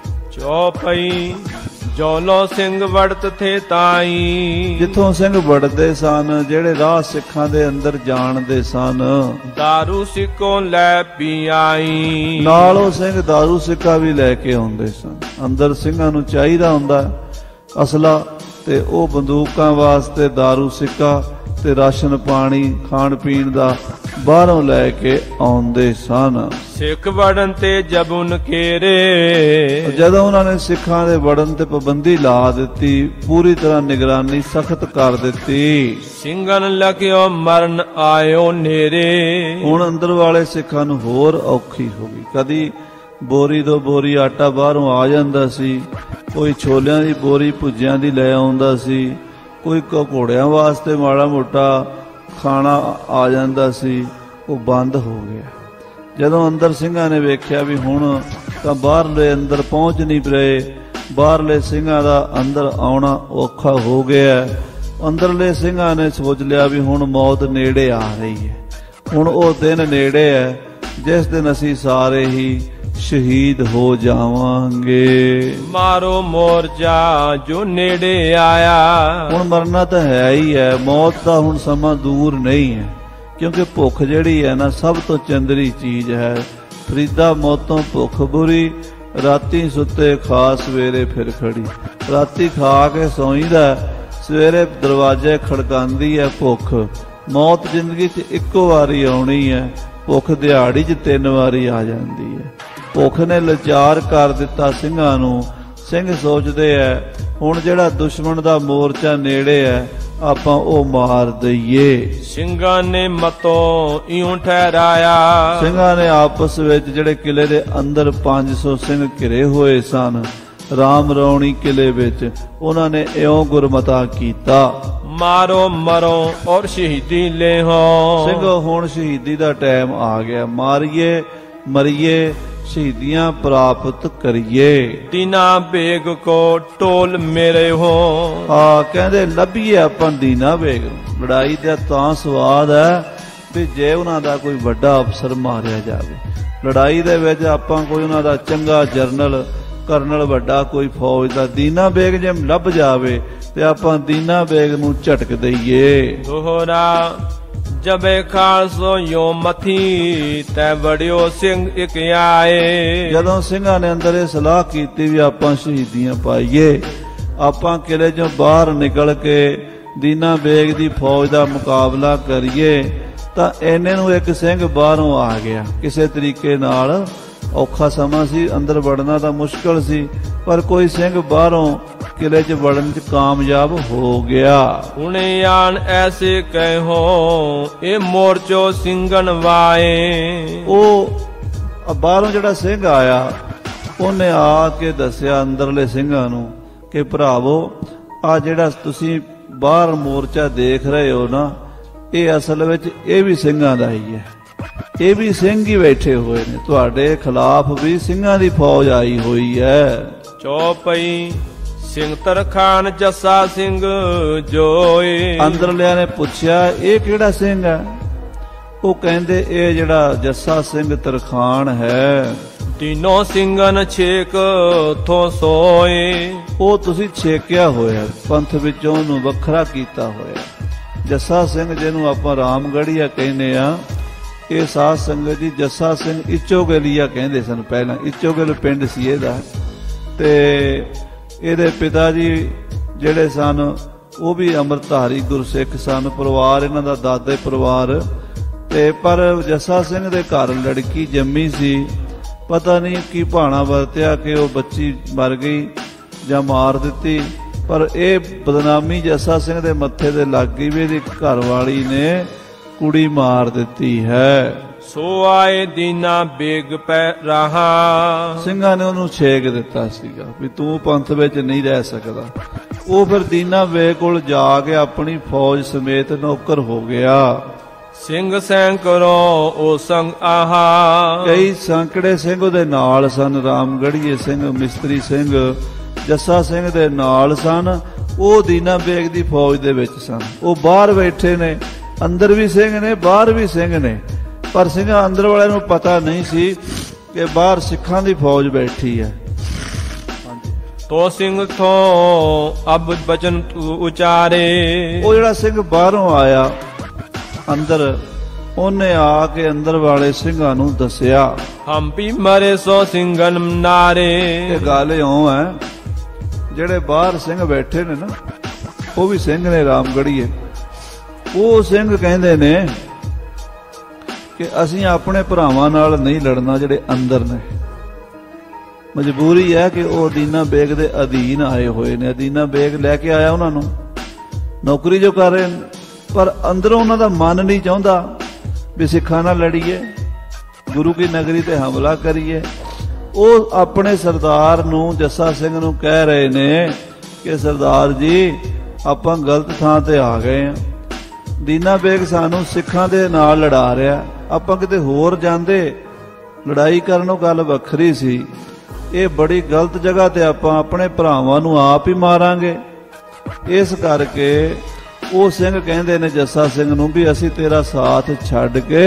ਚੌਪਈ ਜੋਲੋ ਸਿੰਘ ਵੜਤ ਥੇ ਤਾਈ। ਜਿੱਥੋਂ ਸਿੰਘ ਵੜਦੇ ਸਨ, ਜਿਹੜੇ ਰਾਹ ਸਿੱਖਾਂ ਦੇ ਅੰਦਰ ਜਾਣਦੇ ਸਨ, ਦਾਰੂ ਸਿੱਕੋ ਲੈ ਪੀ ਆਈ। ਨਾਲ ਉਹ ਸਿੰਘ ਦਾਰੂ ਸਿੱਕਾ ਵੀ ਲੈ ਕੇ ਆਉਂਦੇ ਸਨ। ਅੰਦਰ ਸਿੰਘਾਂ ਨੂੰ ਚਾਹੀਦਾ ਹੁੰਦਾ ਅਸਲਾ ਤੇ ਉਹ ਬੰਦੂਕਾਂ ਵਾਸਤੇ ਦਾਰੂ ਸਿੱਕਾ ਤੇ ਰਾਸ਼ਨ ਪਾਣੀ ਖਾਣ ਪੀਣ ਦਾ ਬਾਹਰੋਂ ਲੈ ਕੇ ਆਉਂਦੇ ਸਨ। ਸਿੱਖ ਵੜਨ ਤੇ ਜਬੁਨ ਕੇਰੇ। ਜਦੋਂ ਉਹਨਾਂ ਨੇ ਸਿੱਖਾਂ ਦੇ ਵੜਨ ਤੇ ਪਾਬੰਦੀ ਲਾ ਦਿੱਤੀ, ਪੂਰੀ ਤਰ੍ਹਾਂ ਨਿਗਰਾਨੀ ਸਖਤ ਕਰ ਦਿੱਤੀ। ਸਿੰਘਨ ਲਕਿਓ ਮਰਨ ਆਇਓ ਨੇਰੇ। ਹੁਣ ਅੰਦਰ ਵਾਲੇ ਸਿੱਖਾਂ ਨੂੰ ਹੋਰ ਔਖੀ ਹੋ ਗਈ। ਕਦੀ ਬੋਰੀ ਦੋ ਬੋਰੀ ਆਟਾ ਬਾਹਰੋਂ ਆ ਜਾਂਦਾ ਸੀ, ਕੋਈ ਛੋਲਿਆਂ ਦੀ ਬੋਰੀ ਭੁੱਜਿਆਂ ਦੀ ਲੈ ਆਉਂਦਾ ਸੀ, ਕੋਈ ਘੋੜਿਆਂ ਵਾਸਤੇ ਮਾੜਾ ਮੋਟਾ ਖਾਣਾ ਆ ਜਾਂਦਾ ਸੀ, ਉਹ ਬੰਦ ਹੋ ਗਿਆ। ਜਦੋਂ ਅੰਦਰ ਸਿੰਘਾਂ ਨੇ ਵੇਖਿਆ ਵੀ ਹੁਣ ਤਾਂ ਬਾਹਰਲੇ ਅੰਦਰ ਪਹੁੰਚ ਨਹੀਂ ਰਹੇ, ਬਾਹਰਲੇ ਸਿੰਘਾਂ ਦਾ ਅੰਦਰ ਆਉਣਾ ਔਖਾ ਹੋ ਗਿਆ, ਅੰਦਰਲੇ ਸਿੰਘਾਂ ਨੇ ਸੋਚ ਲਿਆ ਵੀ ਹੁਣ ਮੌਤ ਨੇੜੇ ਆ ਰਹੀ ਹੈ। ਹੁਣ ਉਹ ਦਿਨ ਨੇੜੇ ਹੈ ਜਿਸ ਦਿਨ ਅਸੀਂ ਸਾਰੇ ਹੀ ਸ਼ਹੀਦ ਹੋ ਜਾਵਾਂਗੇ। ਮਾਰੋ ਮੋਰਚਾ ਜੋ ਨੇੜੇ ਆਇਆ। ਹੁਣ ਮਰਨਾ ਤਾਂ ਹੈ ਹੀ ਹੈ, ਮੌਤ ਦਾ ਹੁਣ ਸਮਾਂ ਦੂਰ ਨਹੀਂ ਹੈ, ਕਿਉਂਕਿ ਭੁੱਖ ਜਿਹੜੀ ਹੈ ਨਾ ਸਭ ਤੋਂ ਚੰਦਰੀ ਚੀਜ਼ ਹੈ। ਫਰੀਦਾ ਮੌਤੋਂ ਭੁੱਖ ਬੁਰੀ, ਰਾਤੀ ਸੁੱਤੇ ਖਾ ਸਵੇਰੇ ਫਿਰ ਖੜੀ। ਰਾਤੀ ਖਾ ਕੇ ਸੌਂਈਦਾ, ਸਵੇਰੇ ਦਰਵਾਜ਼ੇ ਖੜਕਾਉਂਦੀ ਹੈ ਭੁੱਖ। ਮੌਤ ਜ਼ਿੰਦਗੀ 'ਚ ਇੱਕੋ ਵਾਰੀ ਆਉਣੀ ਹੈ, ਭੁੱਖ ਦਿਹਾੜੀ 'ਚ 3 ਵਾਰੀ ਆ ਜਾਂਦੀ ਹੈ। ਭੁੱਖ ਨੇ ਲਾਚਾਰ ਕਰ ਦਿੱਤਾ ਸਿੰਘਾਂ ਨੂੰ। ਸਿੰਘ ਸੋਚਦੇ ਐ ਹੁਣ ਜਿਹੜਾ ਦੁਸ਼ਮਣ ਦਾ ਮੋਰਚਾ ਨੇੜੇ ਐ ਆਪਾਂ ਉਹ ਮਾਰ ਦਈਏ। ਸਿੰਘਾਂ ਨੇ ਮਤੋਂ ਇਉਂ ਠਹਿਰਾਇਆ। ਸਿੰਘਾਂ ਨੇ ਆਪਸ ਵਿੱਚ ਜਿਹੜੇ ਕਿਲੇ ਦੇ ਅੰਦਰ 500 ਸਿੰਘ ਘਿਰੇ ਹੋਏ ਸਨ ਰਾਮ ਰੌਣੀ ਕਿਲੇ ਵਿੱਚ, ਉਹਨਾਂ ਨੇ ਇਉਂ ਗੁਰਮਤਾ ਕੀਤਾ, ਮਾਰੋ ਮਰੋ ਔਰ ਸ਼ਹੀਦੀ ਲੈਹੋ। ਸਿੰਘ ਹੁਣ ਸ਼ਹੀਦੀ ਦਾ ਟਾਈਮ ਆ ਗਿਆ, ਮਾਰੀਏ ਮਰੀਏ ਸ਼ਹੀਦੀਆਂ ਪ੍ਰਾਪਤ ਕਰੀਏ। ਦੀਨਾ ਬੇਗ ਕੋ ਟੋਲ ਮੇਰੇ ਹੋ। ਕਹਿੰਦੇ ਲੱਭੀਏ ਆਪਾਂ ਦੀਨਾ ਬੇਗ ਨੂੰ। ਲੜਾਈ ਦਾ ਤਾਂ ਸਵਾਦ ਹੈ ਵੀ ਜੇ ਉਹਨਾਂ ਦਾ ਕੋਈ ਵੱਡਾ ਅਫਸਰ ਮਾਰਿਆ ਜਾਵੇ, ਲੜਾਈ ਦੇ ਵਿੱਚ ਆਪਾਂ ਕੋਈ ਉਹਨਾਂ ਦਾ ਚੰਗਾ ਜਰਨਲ ਕਰਨਲ ਵੱਡਾ ਕੋਈ ਫੌਜ ਦਾ ਦੀਨਾ ਬੇਗ ਜੇ ਲੱਭ ਜਾਵੇ ਤੇ ਆਪਾਂ ਦੀਨਾ ਬੇਗ ਨੂੰ ਝਟਕ ਦਈਏ। ਦੋਹਰਾ जबे खालसो यो मथी तै वड़ियो सिंह इक आए। ਜਦੋਂ ਸਿੰਘਾਂ ਨੇ ਅੰਦਰ ਇਹ ਸਲਾਹ ਕੀਤੀ ਵੀ ਆਪਾਂ ਸ਼ਹੀਦੀਆਂ ਪਾਈਏ, ਆਪਾਂ ਕਿਲੇ ਚੋਂ ਬਾਹਰ ਨਿਕਲ ਕੇ ਦੀਨਾ ਬੇਗ ਦੀ ਫੌਜ ਦਾ ਮੁਕਾਬਲਾ ਕਰੀਏ, ਤਾਂ ਇਹਨੇ ਨੂੰ ਇੱਕ ਸਿੰਘ ਬਾਹਰੋਂ ਆ ਗਿਆ। ਕਿਸੇ ਤਰੀਕੇ ਨਾਲ ਔਖਾ ਸਮਾਂ ਸੀ, ਅੰਦਰ ਵੜਨਾ ਤਾਂ ਮੁਸ਼ਕਲ ਸੀ, ਪਰ ਕੋਈ ਸਿੰਘ ਬਾਹਰੋਂ ਕਿਲੇ 'ਚ ਵੜਨ 'ਚ ਕਾਮਯਾਬ ਹੋ ਗਿਆ। ਹੁਣੇ ਆਣ ਐਸੇ ਕਹਿਓ ਇਹ ਮੋਰਚੋ ਸਿੰਘਨ ਵਾਏ। ਉਹ ਬਾਹਰੋਂ ਜਿਹੜਾ ਸਿੰਘ ਆਇਆ ਉਹਨੇ ਆ ਕੇ ਦੱਸਿਆ ਅੰਦਰਲੇ ਸਿੰਘਾਂ ਨੂੰ ਕਿ ਭਰਾਵੋ, ਆ ਜਿਹੜਾ ਤੁਸੀਂ ਬਾਹਰ ਮੋਰਚਾ ਦੇਖ ਰਹੇ ਹੋ ਨਾ, ਇਹ ਅਸਲ ਵਿੱਚ ਇਹ ਵੀ ਸਿੰਘਾਂ ਦਾ ਹੀ ਹੈ। ਇਹ ਵੀ ਸਿੰਘ ਹੀ ਬੈਠੇ ਹੋਏ ਨੇ, ਤੁਹਾਡੇ ਖਿਲਾਫ ਵੀ ਸਿੰਘਾਂ ਦੀ ਫੌਜ ਆਈ ਹੋਈ ਹੈ। ਚੌਪਈ ਸਿੰਘ ਤਰਖਾਨ ਜੱਸਾ ਸਿੰਘ ਜੋਏ। ਅੰਦਰਲਿਆਂ ਨੇ ਪੁੱਛਿਆ ਇਹ ਕਿਹੜਾ ਸਿੰਘ ਹੈ? ਉਹ ਕਹਿੰਦੇ ਇਹ ਜਿਹੜਾ ਜੱਸਾ ਸਿੰਘ ਤਰਖਾਨ ਹੈ। ਤਿੰਨੋਂ ਸਿੰਘਨ ਛੇਕ ਥੋਂ ਸੋਏ। ਉਹ ਤੁਸੀਂ ਛੇਕਿਆ ਹੋਇਆ, ਪੰਥ ਵਿੱਚੋਂ ਉਹਨੂੰ ਵੱਖਰਾ ਕੀਤਾ ਹੋਇਆ। ਜੱਸਾ ਸਿੰਘ ਜਿਹਨੂੰ ਆਪਾਂ ਰਾਮਗੜੀਆ ਕਹਿੰਦੇ ਆ, ਇਹ ਸਾਧ ਸੰਗਤ ਜੀ ਜੱਸਾ ਸਿੰਘ ਇਚੋਗਲੀਆ ਕਹਿੰਦੇ ਸਨ ਪਹਿਲਾਂ। ਇਚੋਗਲ ਪਿੰਡ ਸੀ ਇਹਦਾ, ਤੇ ਇਹਦੇ ਪਿਤਾ ਜੀ ਜਿਹੜੇ ਸਨ ਉਹ ਵੀ ਅੰਮ੍ਰਿਤਧਾਰੀ ਗੁਰਸਿੱਖ ਸਨ। ਪਰਿਵਾਰ ਇਹਨਾਂ ਦਾ ਦਾਦੇ ਪਰਿਵਾਰ, ਤੇ ਪਰ ਜੱਸਾ ਸਿੰਘ ਦੇ ਘਰ ਲੜਕੀ ਜੰਮੀ ਸੀ। ਪਤਾ ਨਹੀਂ ਕੀ ਭਾਣਾ ਵਰਤਿਆ ਕਿ ਉਹ ਬੱਚੀ ਮਰ ਗਈ ਜਾਂ ਮਾਰ ਦਿੱਤੀ, ਪਰ ਇਹ ਬਦਨਾਮੀ ਜੱਸਾ ਸਿੰਘ ਦੇ ਮੱਥੇ ਤੇ ਲੱਗ ਗਈ ਵੀ ਇਹਦੀ ਘਰਵਾਲੀ ਨੇ ਕੁੜੀ ਮਾਰ ਦਿੱਤੀ ਹੈ। ਸੋ ਆਏ ਦੀਨਾ ਬੇਗ ਪੈ ਰਹਾ। ਸਿੰਘਾਂ ਨੇ ਉਹਨੂੰ ਛੇਕ ਦਿੱਤਾ ਸੀਗਾ ਵੀ ਤੂੰ ਪੰਥ ਵਿੱਚ ਨਹੀਂ ਰਹਿ ਸਕਦਾ। ਉਹ ਫਿਰ ਦੀਨਾ ਬੇਗ ਕੋਲ ਜਾ ਕੇ ਆਪਣੀ ਫੌਜ ਸਮੇਤ ਨੌਕਰ ਹੋ ਗਿਆ। ਸਿੰਘ ਸੈਂਕੜੋ ਉਹ ਸੰਗ ਆਹਾ। ਕਈ ਸੈਂਕੜੇ ਸਿੰਘ ਉਹਦੇ ਨਾਲ ਸਨ। ਰਾਮਗੜੀਏ ਸਿੰਘ, ਮਿਸਤਰੀ ਸਿੰਘ, ਜੱਸਾ ਸਿੰਘ ਦੇ ਨਾਲ ਸਨ। ਉਹ ਦੀਨਾ ਬੇਗ ਦੀ ਫੌਜ ਦੇ ਵਿੱਚ ਸਨ। ਉਹ ਬਾਹਰ ਬੈਠੇ ਨੇ, ਅੰਦਰ ਵੀ ਸਿੰਘ ਨੇ ਬਾਹਰ ਵੀ ਸਿੰਘ ਨੇ, ਪਰ ਸਿੰਘਾਂ ਅੰਦਰ ਵਾਲਿਆਂ ਨੂੰ ਪਤਾ ਨਹੀਂ ਸੀ ਕਿ ਬਾਹਰ ਸਿੱਖਾਂ ਦੀ ਫੌਜ ਬੈਠੀ ਹੈ। ਤੋ ਸਿੰਘ ਥੋਂ ਅਬ ਬਚਨ ਉਚਾਰੇ। ਉਹ ਜਿਹੜਾ ਸਿੰਘ ਬਾਹਰੋਂ ਆਇਆ ਅੰਦਰ, ਉਹਨੇ ਆ ਕੇ ਅੰਦਰ ਵਾਲੇ ਸਿੰਘਾਂ ਨੂੰ ਦੱਸਿਆ ਹੰਪੀ ਮਰੇ ਸੋ ਸਿੰਘਨ ਨਾਰੇ। ਇਹ ਗੱਲ ਇਉਂ ਹੈ, ਜਿਹੜੇ ਬਾਹਰ ਸਿੰਘ ਬੈਠੇ ਨੇ ਨਾ ਉਹ ਵੀ ਸਿੰਘ ਨੇ ਰਾਮਗੜੀਏ। ਉਹ ਸਿੰਘ ਕਹਿੰਦੇ ਨੇ ਕਿ ਅਸੀਂ ਆਪਣੇ ਭਰਾਵਾਂ ਨਾਲ ਨਹੀਂ ਲੜਨਾ ਜਿਹੜੇ ਅੰਦਰ ਨੇ। ਮਜਬੂਰੀ ਹੈ ਕਿ ਉਹ ਦੀਨਾ ਬੇਗ ਦੇ ਅਧੀਨ ਆਏ ਹੋਏ ਨੇ। ਦੀਨਾ ਬੇਗ ਲੈ ਕੇ ਆਇਆ ਉਹਨਾਂ ਨੂੰ, ਨੌਕਰੀ ਜੋ ਕਰ ਰਹੇ ਨੇ, ਪਰ ਅੰਦਰੋਂ ਉਹਨਾਂ ਦਾ ਮਨ ਨਹੀਂ ਚਾਹੁੰਦਾ ਵੀ ਸਿੱਖਾਂ ਨਾਲ ਲੜੀਏ, ਗੁਰੂ ਕੀ ਨਗਰੀ ਤੇ ਹਮਲਾ ਕਰੀਏ। ਉਹ ਆਪਣੇ ਸਰਦਾਰ ਨੂੰ, ਜੱਸਾ ਸਿੰਘ ਨੂੰ ਕਹਿ ਰਹੇ ਨੇ ਕਿ ਸਰਦਾਰ ਜੀ ਆਪਾਂ ਗਲਤ ਥਾਂ ਤੇ ਆ ਗਏ ਹਾਂ। ਦੀਨਾ ਬੇਗ ਸਾਨੂੰ ਸਿੱਖਾਂ ਦੇ ਨਾਲ ਲੜਾ ਰਿਹਾ, ਆਪਾਂ ਕਿਤੇ ਹੋਰ ਜਾਂਦੇ ਲੜਾਈ ਕਰਨੋਂ ਗੱਲ ਵੱਖਰੀ ਸੀ। ਇਹ ਬੜੀ ਗਲਤ ਜਗ੍ਹਾ ਤੇ ਆਪਾਂ ਆਪਣੇ ਭਰਾਵਾਂ ਨੂੰ ਆਪ ਹੀ ਮਾਰਾਂਗੇ। ਇਸ ਕਰਕੇ ਉਹ ਸਿੰਘ ਕਹਿੰਦੇ ਨੇ ਜੱਸਾ ਸਿੰਘ ਨੂੰ ਵੀ ਅਸੀਂ ਤੇਰਾ ਸਾਥ ਛੱਡ ਕੇ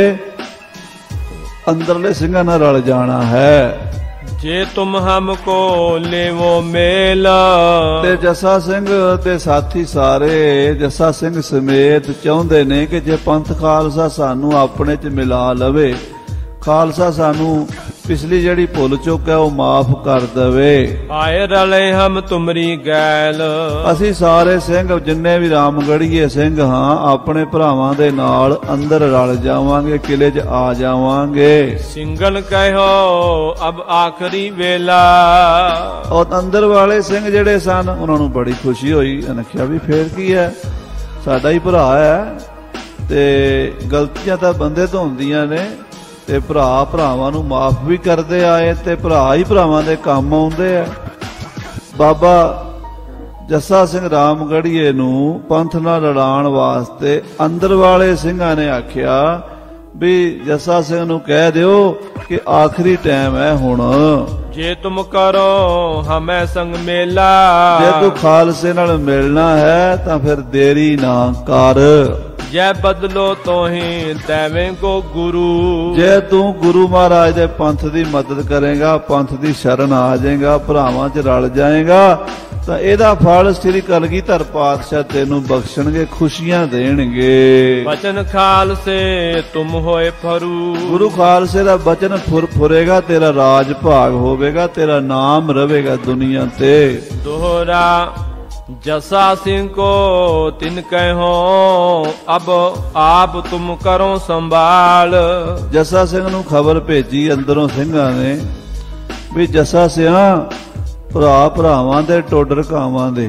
ਅੰਦਰਲੇ ਸਿੰਘਾਂ ਨਾਲ ਰਲ ਜਾਣਾ ਹੈ। ਜੇ ਤੁਮ ਹਮਕੋ ਲੇਵੋ ਮੇਲ। ਤੇ ਜੱਸਾ ਸਿੰਘ ਤੇ ਸਾਥੀ ਸਾਰੇ ਜੱਸਾ ਸਿੰਘ ਸਮੇਤ ਚਾਹੁੰਦੇ ਨੇ ਕਿ ਜੇ ਪੰਥ ਖਾਲਸਾ ਸਾਨੂੰ ਆਪਣੇ 'ਚ ਮਿਲਾ ਲਵੇ, ਖਾਲਸਾ ਸਾਨੂੰ ਪਿਛਲੀ ਜਿਹੜੀ ਭੁੱਲ ਚੁੱਕ ਹੈ ਉਹ ਮਾਫ ਕਰ ਦੇਵੇ। ਆਏ ਰਲੇ ਹਮ ਤੁਮਰੀ ਗੈਲ। ਅਸੀਂ ਸਾਰੇ ਸਿੰਘ ਜਿੰਨੇ ਵੀ ਰਾਮਗੜੀਏ ਸਿੰਘ ਹਾਂ ਆਪਣੇ ਭਰਾਵਾਂ ਦੇ ਨਾਲ ਅੰਦਰ ਰਲ ਜਾਵਾਂਗੇ, ਕਿਲੇ 'ਚ ਆ ਜਾਵਾਂਗੇ। ਸਿੰਘਨ ਕਹਿਓ ਅਬ ਆਖਰੀ ਵੇਲਾ। ਉਹ ਅੰਦਰ ਵਾਲੇ ਸਿੰਘ ਜਿਹੜੇ ਸਨ ਉਹਨਾਂ ਨੂੰ ਬੜੀ ਖੁਸ਼ੀ ਹੋਈ। ਇਹਨਾਂ ਕਿਹਾ ਵੀ ਫੇਰ ਕੀ ਹੈ, ਸਾਡਾ ਹੀ ਭਰਾ ਹੈ, ਤੇ ਗਲਤੀਆਂ ਤਾਂ ਬੰਦੇ ਤੋਂ ਹੁੰਦੀਆਂ ਨੇ, ਤੇ ਭਰਾ ਭਰਾਵਾਂ ਨੂੰ ਮਾਫ ਵੀ ਕਰਦੇ ਆਏ, ਤੇ ਭਰਾ ਹੀ ਭਰਾਵਾਂ ਦੇ ਕੰਮ ਆਉਂਦੇ ਆ। ਬਾਬਾ ਜੱਸਾ ਸਿੰਘ ਰਾਮਗੜੀਏ ਨੂੰ ਪੰਥ ਨਾਲ ਲੜਾਉਣ ਵਾਸਤੇ ਅੰਦਰ ਵਾਲੇ ਸਿੰਘਾਂ ਨੇ ਆਖਿਆ ਵੀ ਜੱਸਾ ਸਿੰਘ ਨੂੰ ਕਹਿ ਦਿਓ ਕਿ ਆਖਰੀ ਟਾਈਮ ਹੈ ਹੁਣ। ਜੇ ਤੁਮ ਕਰੋ ਹਮੇ ਸੰਗ ਮੇਲਾ। ਜੇ ਤੂੰ ਖਾਲਸੇ ਨਾਲ ਮਿਲਣਾ ਹੈ ਤਾਂ ਫਿਰ ਦੇਰੀ ਨਾ ਕਰ। ਜੈ ਬਦਲੋ ਤੋਹੀਂ ਦੇਵੇਂ ਕੋ ਗੁਰੂ। ਜੇ ਤੂੰ ਗੁਰੂ ਮਹਾਰਾਜ ਦੇ ਪੰਥ ਦੀ ਮਦਦ ਕਰੇਗਾ, ਪੰਥ ਦੀ ਸ਼ਰਨ ਆ ਜਾਏਗਾ, ਭਰਾਵਾਂ 'ਚ ਰਲ ਜਾਏਗਾ, ਤਾਂ ਇਹਦਾ ਫਲ ਸ੍ਰੀ ਕਲਗੀਧਰ ਪਾਤਸ਼ਾਹ ਤੈਨੂੰ ਬਖਸ਼ਣਗੇ, ਖੁਸ਼ੀਆਂ ਦੇਣਗੇ। ਬਚਨ ਖਾਲਸੇ ਤੁਮ ਹੋਏ ਫਰੂ, ਗੁਰੂ ਖਾਲਸੇ ਦਾ ਬਚਨ ਫੁਰੇਗਾ, ਤੇਰਾ ਰਾਜ ਭਾਗ ਹੋਵੇਗਾ, ਤੇਰਾ ਨਾਮ ਰਵੇਗਾ ਦੁਨੀਆ ਤੇ। ਦੋਹਰਾ जसा सिंह को तिन कहो, अब आप तुम करो संभाल। जसा सिंह ਨੂੰ ਖਬਰ ਭੇਜੀ ਅੰਦਰੋਂ ਸਿੰਘਾਂ ਨੇ ਵੀ ਜੱਸਾ ਸਿਆਂ ਭਰਾ ਭਰਾਵਾਂ ਦੇ ਟੋਡਰ ਕਾਵਾਂ ਦੇ,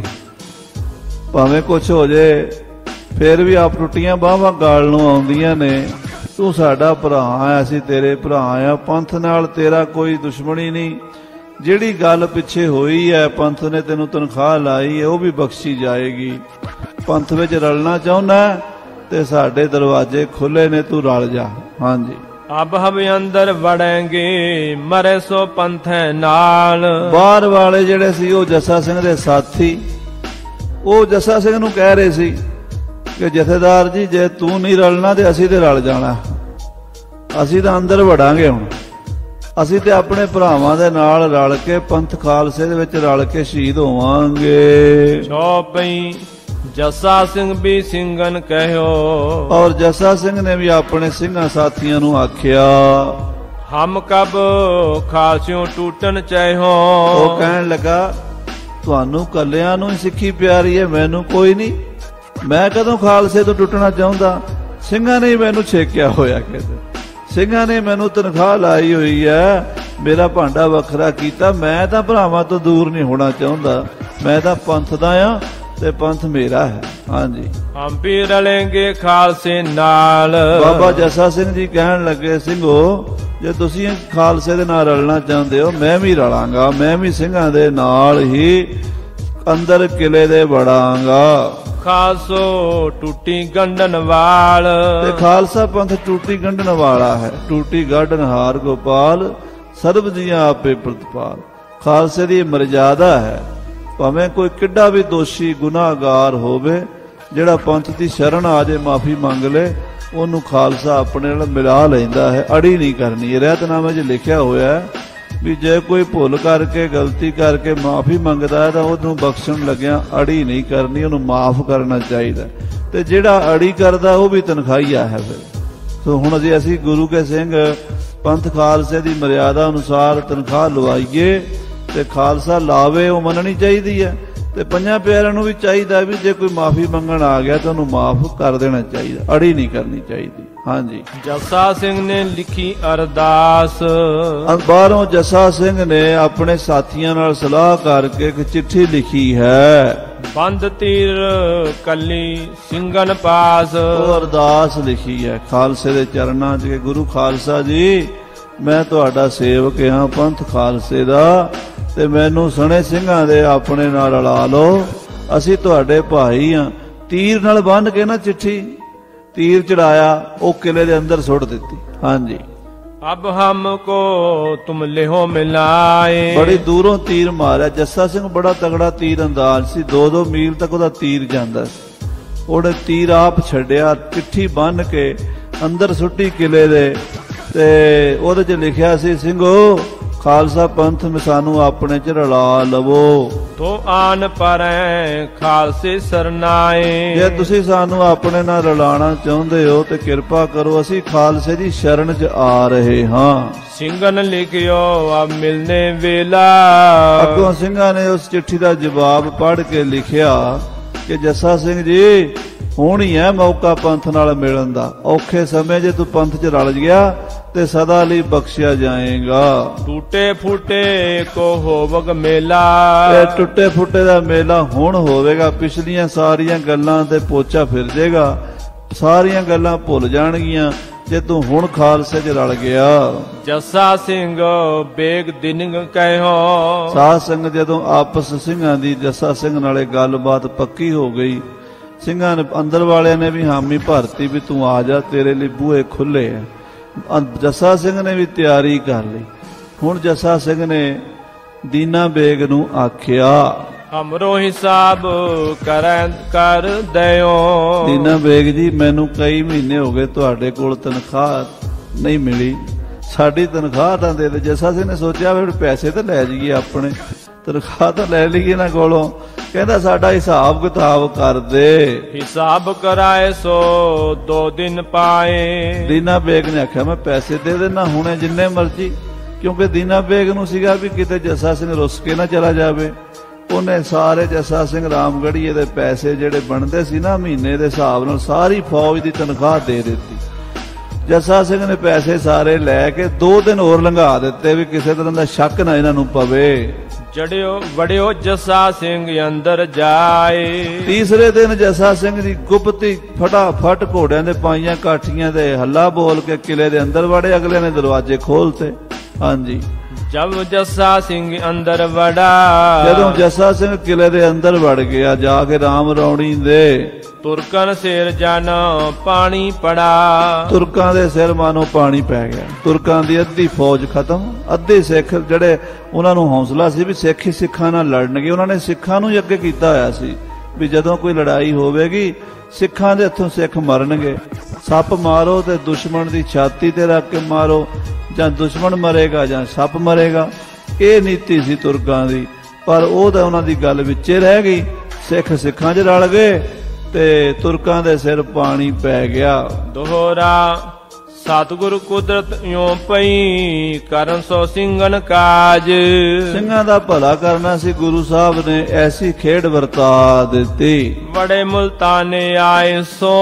ਭਾਵੇਂ ਕੁਛ ਹੋ ਜੇ ਫਿਰ ਵੀ ਆਪ ਟੁੱਟੀਆਂ ਬਾਹਾਂ ਗਾਲ ਨੂੰ ਆਉਂਦੀਆਂ ਨੇ। ਤੂੰ ਸਾਡਾ ਭਰਾ ਆ, ਅਸੀਂ ਤੇਰੇ ਭਰਾ ਆ, ਪੰਥ ਨਾਲ ਤੇਰਾ ਕੋਈ ਦੁਸ਼ਮਣੀ ਨਹੀਂ। ਜਿਹੜੀ ਗੱਲ ਪਿੱਛੇ ਹੋਈ ਹੈ, ਪੰਥ ਨੇ ਤੈਨੂੰ ਤਨਖਾਹ ਲਾਈ ਹੈ, ਉਹ ਵੀ ਬਖਸ਼ੀ ਜਾਏਗੀ। ਪੰਥ ਵਿੱਚ ਰਲਣਾ ਚਾਹੁੰਦਾ ਤੇ ਸਾਡੇ ਦਰਵਾਜ਼ੇ ਖੁੱਲੇ ਨੇ, ਤੂੰ ਰਲ ਜਾ। ਹਾਂਜੀ। अब हम अंदर वड़ेंगे, मरे सो पंथ नाल। ਬਾਹਰ ਵਾਲੇ ਜਿਹੜੇ ਸੀ ਉਹ ਜੱਸਾ ਸਿੰਘ ਦੇ ਸਾਥੀ, ਉਹ ਜੱਸਾ ਸਿੰਘ ਨੂੰ ਕਹਿ ਰਹੇ ਸੀ ਕਿ ਜਥੇਦਾਰ ਜੀ ਜੇ ਤੂੰ ਨਹੀਂ ਰਲਣਾ ਤੇ ਅਸੀਂ ਤੇ ਰਲ ਜਾਣਾ, ਅਸੀਂ ਤਾਂ ਅੰਦਰ ਵੜਾਂਗੇ। ਹੁਣ ਅਸੀਂ ਤੇ ਆਪਣੇ ਭਰਾਵਾਂ ਦੇ ਨਾਲ ਰਲ ਕੇ ਪੰਥ ਖਾਲਸੇ ਦੇ ਵਿੱਚ ਰਲ ਕੇ ਸ਼ਹੀਦ ਹੋਵਾਂਗੇ। ਚੌਪਈ ਜੱਸਾ ਸਿੰਘ ਵੀ ਸਿੰਘਨ ਕਹਿਓ, ਔਰ ਜੱਸਾ ਸਿੰਘ ਨੇ ਵੀ ਆਪਣੇ ਸਿੰਘਾਂ ਸਾਥੀਆਂ ਨੂੰ ਆਖਿਆ, ਹਮ ਕਬ ਖਾਲਸਿਓਂ ਟੂਟਣ ਚਾਹੋ। ਉਹ ਕਹਿਣ ਲੱਗਾ ਤੁਹਾਨੂੰ ਕੱਲਿਆਂ ਨੂੰ ਹੀ ਸਿੱਖੀ ਪਿਆਰੀ ਹੈ, ਮੈਨੂੰ ਕੋਈ ਨਹੀਂ, ਮੈਂ ਕਦੋਂ ਖਾਲਸੇ ਤੋਂ ਟੁੱਟਣਾ ਚਾਹੁੰਦਾ। ਸਿੰਘਾਂ ਨੇ ਮੈਨੂੰ ਛੇਕਿਆ ਹੋਇਆ, ਕਹਿੰਦੇ ਸਿੰਘਾਂ ਨੇ ਮੈਨੂੰ ਤਨਖਾਹ ਲਾਈ ਹੋਈ ਹੈ, ਮੇਰਾ ਭਾਂਡਾ ਵੱਖਰਾ ਕੀਤਾ। ਮੈਂ ਤਾਂ ਭਰਾਵਾਂ ਤੋਂ ਦੂਰ ਨਹੀਂ ਹੋਣਾ ਚਾਹੁੰਦਾ, ਮੈਂ ਤਾਂ ਪੰਥ ਦਾ ਆ ਤੇ ਪੰਥ ਮੇਰਾ ਹੈ। ਹਾਂਜੀ। ਹਮ ਵੀ ਰਲेंगे ਖਾਲਸੇ ਨਾਲ। ਬਾਬਾ ਜੱਸਾ ਸਿੰਘ ਜੀ ਕਹਿਣ ਲੱਗੇ, ਸਿੰਘੋ ਜੇ ਤੁਸੀਂ ਖਾਲਸੇ ਦੇ ਨਾਲ ਰਲਣਾ ਚਾਹੁੰਦੇ ਹੋ, ਮੈਂ ਵੀ ਰਲਾਂਗਾ, ਮੈਂ ਵੀ ਸਿੰਘਾਂ ਦੇ ਨਾਲ ਹੀ ਅੰਦਰ ਕਿਲੇ ਦੇ ਵੜਾਂਗਾ। ਖਾਲਸੋ ਟੂਟੀ ਗੰਢਨ ਵਾਲ। ਤੇ ਖਾਲਸਾ ਪੰਥ ਟੂਟੀ ਗੰਢਣ ਵਾਲਾ ਹੈ। ਟੂਟੀ ਗਾਢਨ ਹਾਰ ਗੋਪਾਲ, ਸਰਬ ਜੀਆਂ ਆਪੇ ਪ੍ਰਤਪਾਲ। ਖਾਲਸੇ ਦੀ ਮਰਜ਼ਾਦਾ ਹੈ, ਭਾਵੇਂ ਕੋਈ ਕਿੱਡਾ ਵੀ ਦੋਸ਼ੀ ਗੁਨਾਹਗਾਰ ਹੋਵੇ, ਜਿਹੜਾ ਪੰਥ ਦੀ ਸ਼ਰਨ ਆ ਜੇ ਮਾਫੀ ਮੰਗ ਲੈ, ਉਹਨੂੰ ਖਾਲਸਾ ਆਪਣੇ ਨਾਲ ਮਿਲਾ ਲੈਂਦਾ ਹੈ, ਅੜੀ ਨਹੀਂ ਕਰਨੀ। ਰਹਿਤਨਾਮੇ 'ਚ ਲਿਖਿਆ ਹੋਇਆ ਹੈ ਵੀ ਜੇ ਕੋਈ ਭੁੱਲ ਕਰਕੇ ਗਲਤੀ ਕਰਕੇ ਮਾਫੀ ਮੰਗਦਾ ਹੈ ਤਾਂ ਉਹਨੂੰ ਬਖਸ਼ਣ ਲੱਗਿਆ ਅੜੀ ਨਹੀਂ ਕਰਨੀ, ਉਹਨੂੰ ਮਾਫ ਕਰਨਾ ਚਾਹੀਦਾ। ਤੇ ਜਿਹੜਾ ਅੜੀ ਕਰਦਾ ਉਹ ਵੀ ਤਨਖਾਹੀਆ ਹੈ। ਫਿਰ ਸੋ ਹੁਣ ਅਸੀਂ ਗੁਰੂ ਕੇ ਸਿੰਘ ਪੰਥ ਖਾਲਸੇ ਦੀ ਮਰਿਆਦਾ ਅਨੁਸਾਰ ਤਨਖਾਹ ਲਵਾਈਏ ਤੇ ਖਾਲਸਾ ਲਾਵੇ, ਉਹ ਮੰਨਣੀ ਚਾਹੀਦੀ ਹੈ। ਤੇ ਪੰਜਾਂ ਪਿਆਰਿਆਂ ਨੂੰ ਵੀ ਚਾਹੀਦਾ ਵੀ ਜੇ ਕੋਈ ਮਾਫੀ ਮੰਗਣ ਆ ਗਿਆ ਤਾਂ ਉਹਨੂੰ ਮਾਫ ਕਰ ਦੇਣਾ ਚਾਹੀਦਾ, ਅੜੀ ਨਹੀਂ ਕਰਨੀ ਚਾਹੀਦੀ। ਹਾਂਜੀ। ਜੱਸਾ ਸਿੰਘ ਨੇ ਲਿਖੀ ਅਰਦਾਸ। ਬਾਹਰੋਂ ਜੱਸਾ ਸਿੰਘ ਨੇ ਆਪਣੇ ਸਾਥੀਆਂ ਨਾਲ ਸਲਾਹ ਕਰਕੇ ਇੱਕ ਚਿੱਠੀ ਲਿਖੀ ਹੈ। ਬੰਦ ਤੀਰ ਕੱਲੀ ਸਿੰਘਨ ਪਾਸ। ਉਹ ਅਰਦਾਸ ਲਿਖੀ ਹੈ ਖਾਲਸੇ ਦੇ ਚਰਨਾਂ 'ਚ ਕਿ ਗੁਰੂ ਖਾਲਸਾ ਜੀ, ਮੈਂ ਤੁਹਾਡਾ ਸੇਵਕ ਹਾਂ ਪੰਥ ਖਾਲਸੇ ਦਾ, ਤੇ ਮੈਨੂੰ ਸਣੇ ਸਿੰਘਾਂ ਦੇ ਆਪਣੇ ਨਾਲ ਰਲਾ ਲਓ, ਅਸੀਂ ਤੁਹਾਡੇ ਭਾਈ ਹਾਂ। ਤੀਰ ਨਾਲ ਬੰਨ੍ਹ ਕੇ ਨਾ ਚਿੱਠੀ, ਤੀਰ ਚੜਾਇਆ, ਉਹ ਕਿਲੇ ਦੇ ਅੰਦਰ ਸੁੱਟ ਦਿੱਤੀ। ਹਾਂਜੀ। ਅਬ ਹਮਕੋ ਤੁਮ ਲਿਹੋ ਮਿਲਾਏ। ਬੜੀ ਦੂਰੋਂ ਤੀਰ ਮਾਰਿਆ। ਜੱਸਾ ਸਿੰਘ ਬੜਾ ਤਗੜਾ ਤੀਰ ਅੰਦਾਜ਼ ਸੀ, 2-2 ਮੀਲ ਤੱਕ ਉਹਦਾ ਤੀਰ ਜਾਂਦਾ ਸੀ। ਉਹਨੇ ਤੀਰ ਆਪ ਛੱਡਿਆ, ਚਿੱਠੀ ਬੰਨ੍ਹ ਕੇ ਅੰਦਰ ਸੁੱਟੀ ਕਿਲੇ ਦੇ, ਤੇ ਉਹਦੇ 'ਚ ਲਿਖਿਆ ਸੀ, ਸਿੰਘੋ ਖਾਲਸਾ ਪੰਥ ਸਾਨੂੰ ਆਪਣੇ 'ਚ ਰਲਾ ਲਵੋ, ਤੋ ਆਨ ਪਰੈ ਖਾਲਸੇ ਸਰਨਾਏ। ਜੇ ਤੁਸੀਂ ਸਾਨੂੰ ਆਪਣੇ ਨਾਲ ਰਲਾਣਾ ਚਾਹੁੰਦੇ ਹੋ ਤੇ ਕਿਰਪਾ ਕਰੋ, ਅਸੀਂ ਖਾਲਸੇ ਦੀ ਸ਼ਰਨ 'ਚ ਆ ਰਹੇ ਹਾਂ। ਸਿੰਘਨ ਲਿਖਿਓ ਅਬ ਮਿਲਨੇ ਵੇਲਾ। ਅੱਗੋਂ ਸਿੰਘਾਂ ਨੇ ਉਸ ਚਿੱਠੀ ਦਾ ਜਵਾਬ ਪੜ੍ਹ ਕੇ ਲਿਖਿਆ ਕਿ ਜੱਸਾ ਸਿੰਘ ਜੀ, ਹੁਣ ਹੀ ਹੈ ਮੌਕਾ ਪੰਥ ਨਾਲ ਮਿਲਣ ਦਾ। ਔਖੇ ਸਮੇਂ ਜੇ ਤੂੰ ਪੰਥ 'ਚ ਰਲ ਗਿਆ ਤੇ ਸਦਾ ਲਈ ਬਖਸ਼ਿਆ ਜਾਏਗਾ। ਟੁੱਟੇ ਫੁੱਟੇ ਕੋ ਹੋਵਗ ਮੇਲਾ। ਇਹ ਟੁੱਟੇ ਫੁੱਟੇ ਦਾ ਮੇਲਾ ਹੁਣ ਹੋਵੇਗਾ। ਪਿਛਲੀਆਂ ਸਾਰੀਆਂ ਗੱਲਾਂ ਤੇ ਪੋਚਾ ਫਿਰ ਜਾਏਗਾ, ਸਾਰੀਆਂ ਗੱਲਾਂ ਭੁੱਲ ਜਾਣਗੀਆਂ ਜੇ ਤੂੰ ਹੁਣ ਖਾਲਸੇ 'ਚ ਰਲ ਗਿਆ। ਜੱਸਾ ਸਿੰਘ ਬੇਗ ਦਿਨ ਕਹਿਓ। ਸਾਧ ਸੰਗਤ ਜਦੋਂ ਆਪਸ ਸਿੰਘਾਂ ਦੀ ਜੱਸਾ ਸਿੰਘ ਨਾਲੇ ਗੱਲਬਾਤ ਪੱਕੀ ਹੋ ਗਈ, ਸਿੰਘਾਂ ਨੇ ਅੰਦਰ ਵਾਲਿਆਂ ਨੇ ਵੀ ਹਾਮੀ ਭਰਤੀ ਵੀ ਤੂੰ ਆ ਜਾ, ਤੇਰੇ ਲਈ ਬੂਹੇ ਖੁੱਲੇ ਆ। ਜੱਸਾ ਸਿੰਘ ਨੇ ਵੀ ਤਿਆਰੀ ਕਰ ਲਈ। ਹੁਣ ਜੱਸਾ ਸਿੰਘ ਨੇ ਦੀਨਾ ਬੇਗ ਨੂੰ ਆਖਿਆ, ਹਮਰੋ ਹਿਸਾਬ ਕਰ ਦਿਓ। ਦੀਨਾ ਬੇਗ ਜੀ, ਮੈਨੂੰ ਕਈ ਮਹੀਨੇ ਹੋ ਗਏ ਤੁਹਾਡੇ ਕੋਲ ਤਨਖਾਹ ਨਹੀਂ ਮਿਲੀ, ਸਾਡੀ ਤਨਖਾਹ ਤਾਂ ਦੇ ਦੇ। ਜੱਸਾ ਸਿੰਘ ਨੇ ਸੋਚਿਆ ਵੀ ਪੈਸੇ ਤਾਂ ਲੈ ਜਾਈਏ ਆਪਣੇ, ਤਨਖਾਹ ਤਾਂ ਲੈ ਲਈ ਇਹਨਾਂ ਕੋਲੋਂ, ਕਹਿੰਦਾ ਸਾਡਾ ਹਿਸਾਬ ਕਿਤਾਬ ਕਰ ਦੇ। ਹਿਸਾਬ ਕਰਾਏ ਸੋ 2 ਦਿਨ ਪਾਏ। ਦੀਨਾ ਬੇਗ ਨੇ ਆਖਿਆ ਮੈਂ ਪੈਸੇ ਦੇ ਦੇਣਾ ਹੁਣੇ ਜਿੰਨੇ ਮਰਜ਼ੀ, ਕਿਉਂਕਿ ਦੀਨਾ ਬੇਗ ਨੂੰ ਸੀਗਾ ਵੀ ਕਿਤੇ ਜੱਸਾ ਸਿੰਘ ਰੁੱਸ ਕੇ ਨਾ ਚਲਾ ਜਾਵੇ। ਉਹਨੇ ਸਾਰੇ ਜੱਸਾ ਸਿੰਘ ਰਾਮਗੜੀਏ ਦੇ ਪੈਸੇ ਜਿਹੜੇ ਬਣਦੇ ਸੀ ਨਾ ਮਹੀਨੇ ਦੇ ਹਿਸਾਬ ਨਾਲ ਸਾਰੀ ਫੌਜ ਦੀ ਤਨਖਾਹ ਦੇ ਦਿੱਤੀ। ਜੱਸਾ ਸਿੰਘ ਨੇ ਪੈਸੇ ਸਾਰੇ ਲੈ ਕੇ 2 ਦਿਨ ਹੋਰ ਲੰਘਾ ਦਿੱਤੇ ਵੀ ਕਿਸੇ ਤਰ੍ਹਾਂ ਦਾ ਸ਼ੱਕ ਨਾ ਇਹਨਾਂ ਨੂੰ ਪਵੇ। ਜੜਿਓ ਵੜਿਓ ਜੱਸਾ ਸਿੰਘ ਅੰਦਰ ਜਾਏ। ਤੀਸਰੇ ਦਿਨ ਜੱਸਾ ਸਿੰਘ ਦੀ ਗੁਪਤੀ ਫਟਾਫਟ ਘੋੜਿਆਂ ਦੇ ਪਾਈਆਂ ਕਾਠੀਆਂ ਦੇ ਹੱਲਾ ਬੋਲ ਕੇ ਕਿਲੇ ਦੇ ਅੰਦਰ ਵੜੇ। ਅਗਲੇ ਨੇ ਦਰਵਾਜ਼ੇ ਖੋਲਤੇ। ਹਾਂਜੀ, ਜਬ ਜੱਸਾ ਸਿੰਘ ਅੰਦਰ ਵੜਾ। ਜਦੋਂ ਜੱਸਾ ਸਿੰਘ ਕਿਲੇ ਦੇ ਅੰਦਰ ਵੜ ਗਿਆ ਜਾ ਕੇ ਰਾਮ ਰੌਣੀ ਦੇ, ਤੁਰਕਨ ਸਿਰ ਜਨ ਪਾਣੀ ਪੜਾ। ਤੁਰਕਾਂ ਦੇ ਸਿਰ ਮਾਨੋ ਪਾਣੀ ਪੈ ਗਿਆ। ਤੁਰਕਾਂ ਦੀ ਅੱਧੀ ਫੌਜ ਖਤਮ। ਅੱਧੇ ਸਿੱਖ ਜਿਹੜੇ ਉਹਨਾਂ ਨੂੰ ਹੌਸਲਾ ਸੀ ਵੀ ਸਿੱਖ ਹੀ ਸਿੱਖਾਂ ਨਾਲ ਲੜਨਗੇ, ਉਹਨਾਂ ਨੇ ਸਿੱਖਾਂ ਨੂੰ ਹੀ ਅੱਗੇ ਕੀਤਾ ਹੋਇਆ ਸੀ ਵੀ ਜਦੋਂ ਕੋਈ ਲੜਾਈ ਹੋਵੇਗੀ ਸਿੱਖਾਂ ਦੇ ਹੱਥੋਂ ਸਿੱਖ ਮਰਨਗੇ। ਸੱਪ ਮਾਰੋ ਤੇ ਦੁਸ਼ਮਣ ਦੀ ਛਾਤੀ ਤੇ ਰੱਖ ਕੇ ਮਾਰੋ, ਜਾਂ ਦੁਸ਼ਮਣ ਮਰੇਗਾ ਜਾਂ ਸੱਪ ਮਰੇਗਾ। ਇਹ ਨੀਤੀ ਸੀ ਤੁਰਕਾਂ ਦੀ, ਪਰ ਉਹ ਤਾਂ ਉਹਨਾਂ ਦੀ ਗੱਲ ਵਿੱਚੇ ਰਹਿ ਗਈ। ਸਿੱਖ ਸਿੱਖਾਂ 'ਚ ਰਲ ਗਏ ਤੇ ਤੁਰਕਾਂ ਦੇ ਸਿਰ ਪਾਣੀ ਪੈ ਗਿਆ। ਦੋਹਰਾ ਸਤਿਗੁਰ ਕੁਦਰਤ ਇਉਂ ਪਈ ਕਰਨ ਸੋ ਸਿੰਘਨ ਕਾਜ। ਸਿੰਘਾਂ ਦਾ ਭਲਾ ਕਰਨਾ ਸੀ, ਗੁਰੂ ਸਾਹਿਬ ਨੇ ਐਸੀ ਖੇਡ ਵਰਤਾ ਦਿੱਤੀ। ਬੜੇ ਮੁਲਤਾਨੇ ਆਏ ਸੋ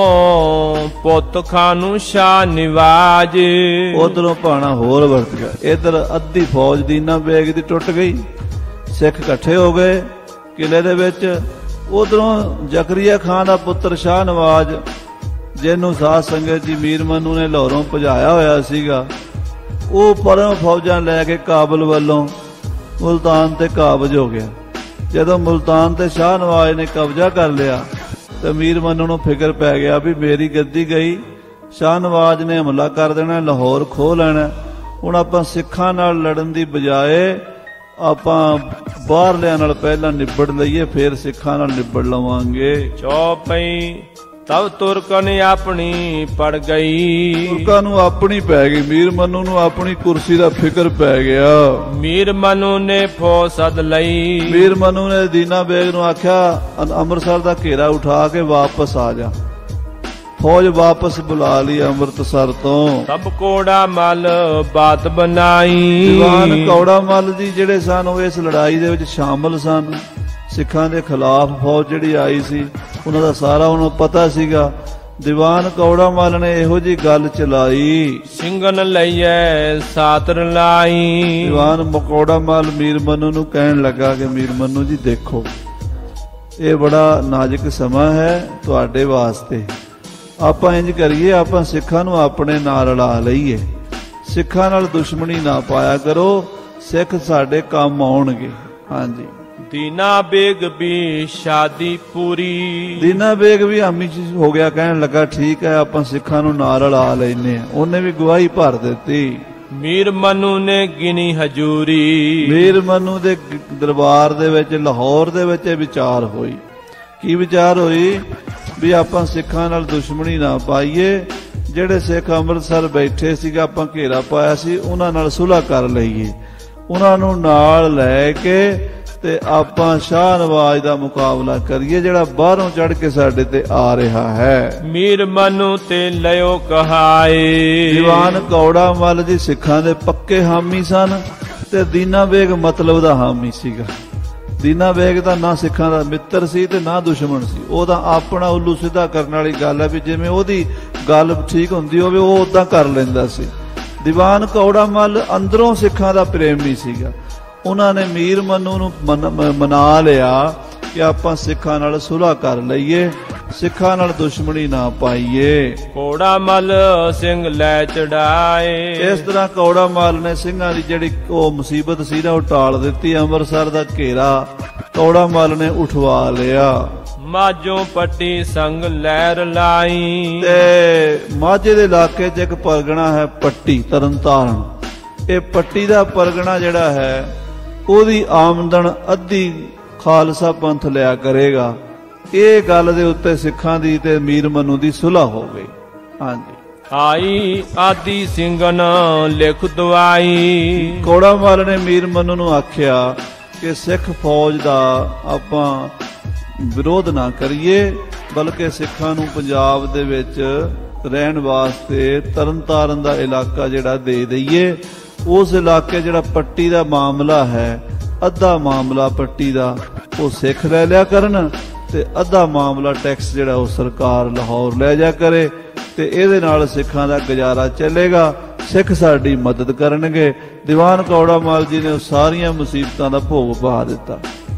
ਪੁੱਤ ਖਾਨੂ ਸ਼ਾਹ ਨਿਵਾਜ। ਉਧਰੋਂ ਭਾਣਾ ਹੋਰ ਵਰਤ ਗਿਆ। ਇਧਰ ਅੱਧੀ ਫੌਜ ਦੀਨਾ ਬੇਗ ਦੀ ਟੁੱਟ ਗਈ, ਸਿੱਖ ਇਕੱਠੇ ਹੋ ਗਏ ਕਿਲੇ ਦੇ ਵਿੱਚ। ਉਧਰੋਂ ਜ਼ਕਰੀਆ ਖਾਨ ਦਾ ਪੁੱਤਰ ਸ਼ਾਹ ਨਵਾਜ਼, ਜਿਹਨੂੰ ਸਾਧ ਸੰਗਤ ਜੀ ਮੀਰ ਮਨੂ ਨੇ ਲਾਹੌਰੋਂ ਭਜਾਇਆ ਹੋਇਆ ਸੀਗਾ, ਉਹ ਪਰੋਂ ਫੌਜਾਂ ਲੈ ਕੇ ਕਾਬਲ ਵੱਲੋਂ ਮੁਲਤਾਨ ਤੇ ਕਾਬਜ ਹੋ ਗਿਆ। ਜਦੋਂ ਮੁਲਤਾਨ ਤੇ ਸ਼ਾਹ ਨਵਾਜ਼ ਨੇ ਕਬਜ਼ਾ ਕਰ ਲਿਆ ਤੇ ਮੀਰ ਮਨੂ ਨੂੰ ਫਿਕਰ ਪੈ ਗਿਆ ਵੀ ਮੇਰੀ ਗੱਦੀ ਗਈ, ਸ਼ਾਹ ਨਵਾਜ਼ ਨੇ ਹਮਲਾ ਕਰ ਦੇਣਾ, ਲਾਹੌਰ ਖੋਹ ਲੈਣਾ। ਹੁਣ ਆਪਾਂ ਸਿੱਖਾਂ ਨਾਲ ਲੜਨ ਦੀ ਬਜਾਏ ਆਪਾਂ ਬਾਹਰਲਿਆਂ ਨਾਲ ਪਹਿਲਾਂ ਨਿਬੜ ਲਈਏ, ਫਿਰ ਸਿੱਖਾਂ ਨਾਲ ਨਿਬੜ ਲਵਾਂਗੇ। ਚੌਪਈ ਤਬ ਤੁਰਕਨ ਆਪਣੀ ਪੜ ਗਈ। ਤੁਰਕਾਂ ਨੂੰ ਆਪਣੀ ਪੈ ਗਈ, ਮੀਰ ਮਨੂ ਨੂੰ ਆਪਣੀ ਕੁਰਸੀ ਦਾ ਫਿਕਰ ਪੈ ਗਿਆ। ਮੀਰ ਮਨੂ ਨੇ ਫੌਜ ਸੱਦ ਲਈ। ਮੀਰ ਮਨੂ ਨੇ ਦੀਨਾ ਬੇਗ ਨੂੰ ਆਖਿਆ ਅੰਮ੍ਰਿਤਸਰ ਦਾ ਘੇਰਾ ਉਠਾ ਕੇ ਵਾਪਸ ਆ ਜਾ। ਫੌਜ ਵਾਪਸ ਬੁਲਾ ਲਈ ਅੰਮ੍ਰਿਤਸਰ ਤੋਂ। ਸਭ ਕੋੜਾ ਮਲ ਬਾਤ ਬਣਾਈ। ਦੀਵਾਨ ਕੌੜਾ ਮਲ ਜੀ ਜਿਹੜੇ ਸਨ ਉਹ ਇਸ ਲੜਾਈ ਦੇ ਵਿੱਚ ਸ਼ਾਮਲ ਸਨ। ਸਿੱਖਾਂ ਦੇ ਖਿਲਾਫ ਫੌਜ ਜਿਹੜੀ ਆਈ ਸੀ ਉਹਨਾਂ ਦਾ ਸਾਰਾ ਉਹਨੂੰ ਪਤਾ ਸੀਗਾ। ਦੀਵਾਨ ਕੌੜਾ ਮਲ ਨੇ ਇਹੋ ਜੀ ਗੱਲ ਚਲਾਈ, ਸਿੰਘਨ ਲਈਐ ਸਾਤਰ ਲਾਈ। ਦੀਵਾਨ ਕੌੜਾ ਮਲ ਮੀਰ ਮਨੂ ਨੂੰ ਕਹਿਣ ਲੱਗਾ ਕਿ ਮੀਰ ਮਨੂ ਜੀ ਦੇਖੋ, ਇਹ ਬੜਾ ਨਾਜ਼ੁਕ ਸਮਾਂ ਹੈ ਤੁਹਾਡੇ ਵਾਸਤੇ। ਆਪਾਂ ਇੰਜ ਕਰੀਏ, ਆਪਾਂ ਸਿੱਖਾਂ ਨੂੰ ਆਪਣੇ ਨਾਲ ਰਲਾ ਲਈਏ, ਸਿੱਖਾਂ ਨਾਲ ਦੁਸ਼ਮਣੀ ਨਾ ਪਾਇਆ ਕਰੋ, ਸਿੱਖ ਸਾਡੇ ਕੰਮ ਆਉਣਗੇ। ਹਾਂਜੀ, ਦੀਨਾ ਬੇਗ ਵੀ ਸ਼ਾਦੀ ਪੂਰੀ। ਦੀਨਾ ਬੇਗ ਵੀ ਹਾਮੀ ਚ ਹੋ ਗਿਆ, ਕਹਿਣ ਲੱਗਾ ਠੀਕ ਹੈ ਆਪਾਂ ਸਿੱਖਾਂ ਨੂੰ ਨਾਲ ਰਲਾ ਲੈਨੇ ਆ। ਉਹਨੇ ਵੀ ਗਵਾਹੀ ਭਰ ਦਿੱਤੀ। ਮੀਰ ਮਨੂ ਨੇ ਗਿਣੀ ਹਜੂਰੀ। ਮੀਰ ਮਨੂ ਦੇ ਦਰਬਾਰ ਦੇ ਵਿੱਚ ਲਾਹੌਰ ਦੇ ਵਿੱਚ ਵਿਚਾਰ ਹੋਈ। ਕੀ ਵਿਚਾਰ ਹੋਈ ਵੀ ਆਪਾਂ ਸਿੱਖਾਂ ਨਾਲ ਦੁਸ਼ਮਣੀ ਨਾ ਪਾਈਏ, ਜਿਹੜੇ ਸਿੱਖ ਅੰਮ੍ਰਿਤਸਰ ਬੈਠੇ ਸੀਗਾ ਆਪਾਂ ਘੇਰਾ ਪਾਇਆ ਸੀ ਉਹਨਾਂ ਨਾਲ ਸੁਲ੍ਹਾ ਕਰ ਲਈਏ, ਉਹਨਾਂ ਨੂੰ ਨਾਲ ਲੈ ਕੇ ਤੇ ਆਪਾਂ ਸ਼ਾਹ ਨਵਾਜ਼ ਦਾ ਮੁਕਾਬਲਾ ਕਰੀਏ ਜਿਹੜਾ ਬਾਹਰੋਂ ਚੜ ਕੇ ਸਾਡੇ ਤੇ ਆ ਰਿਹਾ ਹੈ। ਮੀਰ ਮਨੂ ਤੇ ਲਿਓ ਕਹਾਏ। ਦੀਵਾਨ ਕੌੜਾ ਮਲ ਜੀ ਸਿੱਖਾਂ ਦੇ ਪੱਕੇ ਹਾਮੀ ਸਨ ਤੇ ਦੀਨਾ ਬੇਗ ਮਤਲਬ ਦਾ ਹਾਮੀ ਸੀਗਾ। ਦੀਨਾ ਬੇਗ ਦਾ ਨਾ ਸਿੱਖਾਂ ਦਾ ਮਿੱਤਰ ਸੀ ਤੇ ਨਾ ਦੁਸ਼ਮਣ ਸੀ। ਉਹਦਾ ਆਪਣਾ ਉੱਲੂ ਸਿੱਧਾ ਕਰਨ ਵਾਲੀ ਗੱਲ ਹੈ ਵੀ ਜਿਵੇਂ ਉਹਦੀ ਗੱਲ ਠੀਕ ਹੁੰਦੀ ਹੋਵੇ ਉਹ ਉਦਾਂ ਕਰ ਲੈਂਦਾ ਸੀ। ਦੀਵਾਨ ਕੌੜਾ ਮਲ ਅੰਦਰੋਂ ਸਿੱਖਾਂ ਦਾ ਪ੍ਰੇਮੀ ਸੀਗਾ। ਉਹਨਾਂ ਨੇ ਮੀਰ ਮਨੂ ਨੂੰ ਮਨਾ ਲਿਆ ਕਿ ਆਪਾਂ ਸਿੱਖਾਂ ਨਾਲ ਸੁਲ੍ਹਾ ਕਰ ਲਈਏ, ਸਿੱਖਾਂ ਨਾਲ ਦੁਸ਼ਮਣੀ ਨਾ ਪਾਈਏ। ਕੌੜਾ ਮਲ ਸਿੰਘ ਲੈ ਚੜਾਏ। ਇਸ ਤਰ੍ਹਾਂ ਕੌੜਾ ਮਲ ਨੇ ਸਿੰਘਾਂ ਦੀ ਜਿਹੜੀ ਉਹ ਮੁਸੀਬਤ ਸੀ ਨਾ ਉਹ ਟਾਲ ਦਿੱਤੀ। ਅੰਮ੍ਰਿਤਸਰ ਦਾ ਘੇਰਾ ਕੌੜਾ ਮਲ ਨੇ ਉਠਵਾ ਲਿਆ। ਮਾਝੋਂ ਪੱਟੀ ਸੰਗ ਲਹਿਰ ਲਾਈ। ਤੇ ਮਾਝੇ ਦੇ ਇਲਾਕੇ 'ਚ ਇੱਕ ਪਰਗਣਾ ਹੈ ਪੱਟੀ, ਤਰਨਤਾਰਨ। ਇਹ ਪੱਟੀ ਦਾ ਪਰਗਣਾ ਜਿਹੜਾ ਹੈ ਉਹਦੀ ਆਮਦਨ ਅੱਧੀ ਖਾਲਸਾ ਪੰਥ ਲਿਆ ਕਰੇਗਾ। ਇਹ ਗੱਲ ਦੇ ਉੱਤੇ ਸਿੱਖਾਂ ਦੀ ਤੇ ਮੀਰ ਮਨੂ ਦੀ ਸੁਲ੍ਹਾ ਹੋ ਗਈ। ਹਾਂਜੀ, ਆਈ ਆਦੀ ਸਿੰਘਨ ਲਿਖ ਦਵਾਈ। ਕੌੜਾ ਮਲ ਨੇ ਮੀਰ ਮਨੂ ਨੂੰ ਆਖਿਆ ਕਿ ਸਿੱਖ ਫੌਜ ਦਾ ਆਪਾਂ ਵਿਰੋਧ ਨਾ ਕਰੀਏ, ਬਲਕਿ ਸਿੱਖਾਂ ਨੂੰ ਪੰਜਾਬ ਦੇ ਵਿੱਚ ਰਹਿਣ ਵਾਸਤੇ ਤਰਨਤਾਰਨ ਦਾ ਇਲਾਕਾ ਜਿਹੜਾ ਦੇ ਦਈਏ। ਉਸ ਇਲਾਕੇ ਜਿਹੜਾ ਪੱਟੀ ਦਾ ਮਾਮਲਾ ਹੈ, ਅੱਧਾ ਮਾਮਲਾ ਪੱਟੀ ਦਾ ਉਹ ਸਿੱਖ ਲੈ ਲਿਆ ਕਰਨ ਤੇ ਅੱਧਾ ਮਾਮਲਾ ਟੈਕਸ ਜਿਹੜਾ ਉਹ ਸਰਕਾਰ ਲਾਹੌਰ ਲੈ ਜਾ ਕਰੇ, ਤੇ ਇਹਦੇ ਨਾਲ ਸਿੱਖਾਂ ਦਾ ਗੁਜ਼ਾਰਾ ਚੱਲੇਗਾ, ਸਿੱਖ ਸਾਡੀ ਮਦਦ ਕਰਨਗੇ। ਦੀਵਾਨ ਕੌੜਾ ਮੱਲ ਜੀ ਨੇ ਉਹ ਸਾਰੀਆਂ ਮੁਸੀਬਤਾਂ ਦਾ ਭੋਗ ਪਾ ਦਿੱਤਾ।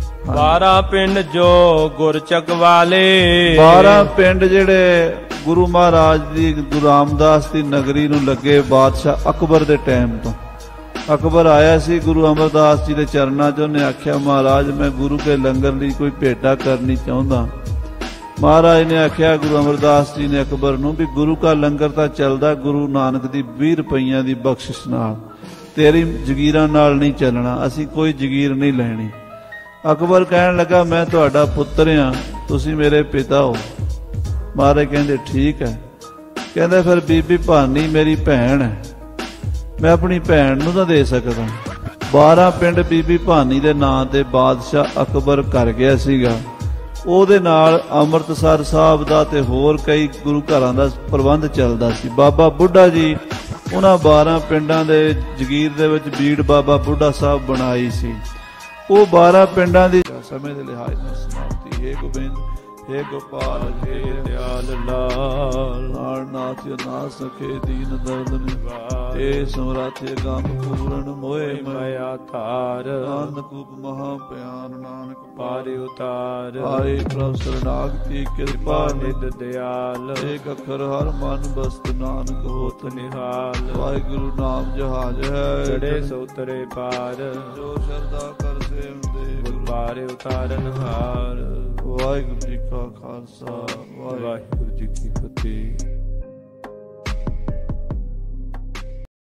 12 ਪਿੰਡ ਜੋ ਗੁਰਚਕ ਵਾਲੇ, 12 ਪਿੰਡ ਜਿਹੜੇ ਗੁਰੂ ਮਹਾਰਾਜ ਦੀ, ਗੁਰੂ ਰਾਮਦਾਸ ਦੀ ਨਗਰੀ ਨੂੰ ਲੱਗੇ ਬਾਦਸ਼ਾਹ ਅਕਬਰ ਦੇ ਟਾਈਮ ਤੋਂ। ਅਕਬਰ ਆਇਆ ਸੀ ਗੁਰੂ ਅਮਰਦਾਸ ਜੀ ਦੇ ਚਰਨਾਂ 'ਚ, ਉਹਨੇ ਆਖਿਆ ਮਹਾਰਾਜ ਮੈਂ ਗੁਰੂ ਕੇ ਲੰਗਰ ਲਈ ਕੋਈ ਭੇਟਾ ਕਰਨੀ ਚਾਹੁੰਦਾ। ਮਹਾਰਾਜ ਨੇ ਆਖਿਆ ਗੁਰੂ ਅਮਰਦਾਸ ਜੀ ਨੇ ਅਕਬਰ ਨੂੰ ਵੀ ਗੁਰੂ ਕਾ ਲੰਗਰ ਤਾਂ ਚੱਲਦਾ ਗੁਰੂ ਨਾਨਕ ਦੀ 20 ਰੁਪਈਆਂ ਦੀ ਬਖਸ਼ਿਸ਼ ਨਾਲ, ਤੇਰੀ ਜਗੀਰਾਂ ਨਾਲ ਨਹੀਂ ਚੱਲਣਾ, ਅਸੀਂ ਕੋਈ ਜਗੀਰ ਨਹੀਂ ਲੈਣੀ। ਅਕਬਰ ਕਹਿਣ ਲੱਗਾ ਮੈਂ ਤੁਹਾਡਾ ਪੁੱਤਰ ਆ, ਤੁਸੀਂ ਮੇਰੇ ਪਿਤਾ ਹੋ। ਮਹਾਰਾਜ ਕਹਿੰਦੇ ਠੀਕ ਹੈ। ਕਹਿੰਦੇ ਫਿਰ ਬੀਬੀ ਭਾਨੀ ਮੇਰੀ ਭੈਣ ਹੈ, ਮੈਂ ਆਪਣੀ ਭੈਣ ਨੂੰ ਤਾਂ ਦੇ ਸਕਦਾ। 12 ਪਿੰਡ ਬੀਬੀ ਭਾਨੀ ਦੇ ਨਾਂ ਤੇ ਬਾਦਸ਼ਾਹ ਅਕਬਰ ਕਰ ਗਿਆ ਸੀਗਾ। ਉਹਦੇ ਨਾਲ ਅੰਮ੍ਰਿਤਸਰ ਸਾਹਿਬ ਦਾ ਤੇ ਹੋਰ ਕਈ ਗੁਰੂ ਘਰਾਂ ਦਾ ਪ੍ਰਬੰਧ ਚੱਲਦਾ ਸੀ। ਬਾਬਾ ਬੁੱਢਾ ਜੀ ਉਹਨਾਂ 12 ਪਿੰਡਾਂ ਦੇ ਜਗੀਰ ਦੇ ਵਿੱਚ ਬੀੜ ਬਾਬਾ ਬੁੱਢਾ ਸਾਹਿਬ ਬਣਾਈ ਸੀ। ਉਹ 12 ਪਿੰਡਾਂ ਦੀ ਸਮੇਂ ਦੇ ਲਿਹਾਜ਼ ਨਾਲ ਸਮਾਪਤੀ। ਹੇ ਗੋਬਿੰਦ, ਹੇ ਗੋਪਾਲ, ਹੇ ਦਿਆਲ ਲਾਲ, ਨਾਲ ਨਾਥ ਨਾ ਸਕੇ ਦੀਨ ਦਰਦ ਨਿਵਾਰ, ਹੇ ਸਮਰੱਥ ਗਮ ਪੂਰਨ ਮੋਏ ਮਾਇਆ ਧਾਰ, ਅਨਕੂਪ ਮਹਾ ਪਿਆਨ ਨਾਨਕ ਪਾਰਿ ਉਤਾਰ, ਆਏ ਪ੍ਰਭ ਸਰਨਾਗਤੀ ਕਿਰਪਾ ਨਿਧ ਦਿਆਲ, ਏਕ ਅੱਖਰ ਹਰ ਮਨ ਬਸਤ ਨਾਨਕ ਹੋਤ ਨਿਹਾਲ, ਵਾਹਿਗੁਰੂ ਨਾਮ ਜਹਾਜ ਹੈ ਚੜੇ ਸੋ ਤਰੇ ਪਾਰ, ਜੋ ਸ਼ਰਧਾ ਕਰ ਸੇਵ ਦੇ ਗੁਰ ਪਾਰਿ ਉਤਾਰਨ ਹਾਰ। ਵਾਹਿਗੁਰੂ ਜੀ ਕਾ ਖਾਲਸਾ, ਵਾਹਿਗੁਰੂ ਜੀ ਕੀ ਫਤਿਹ।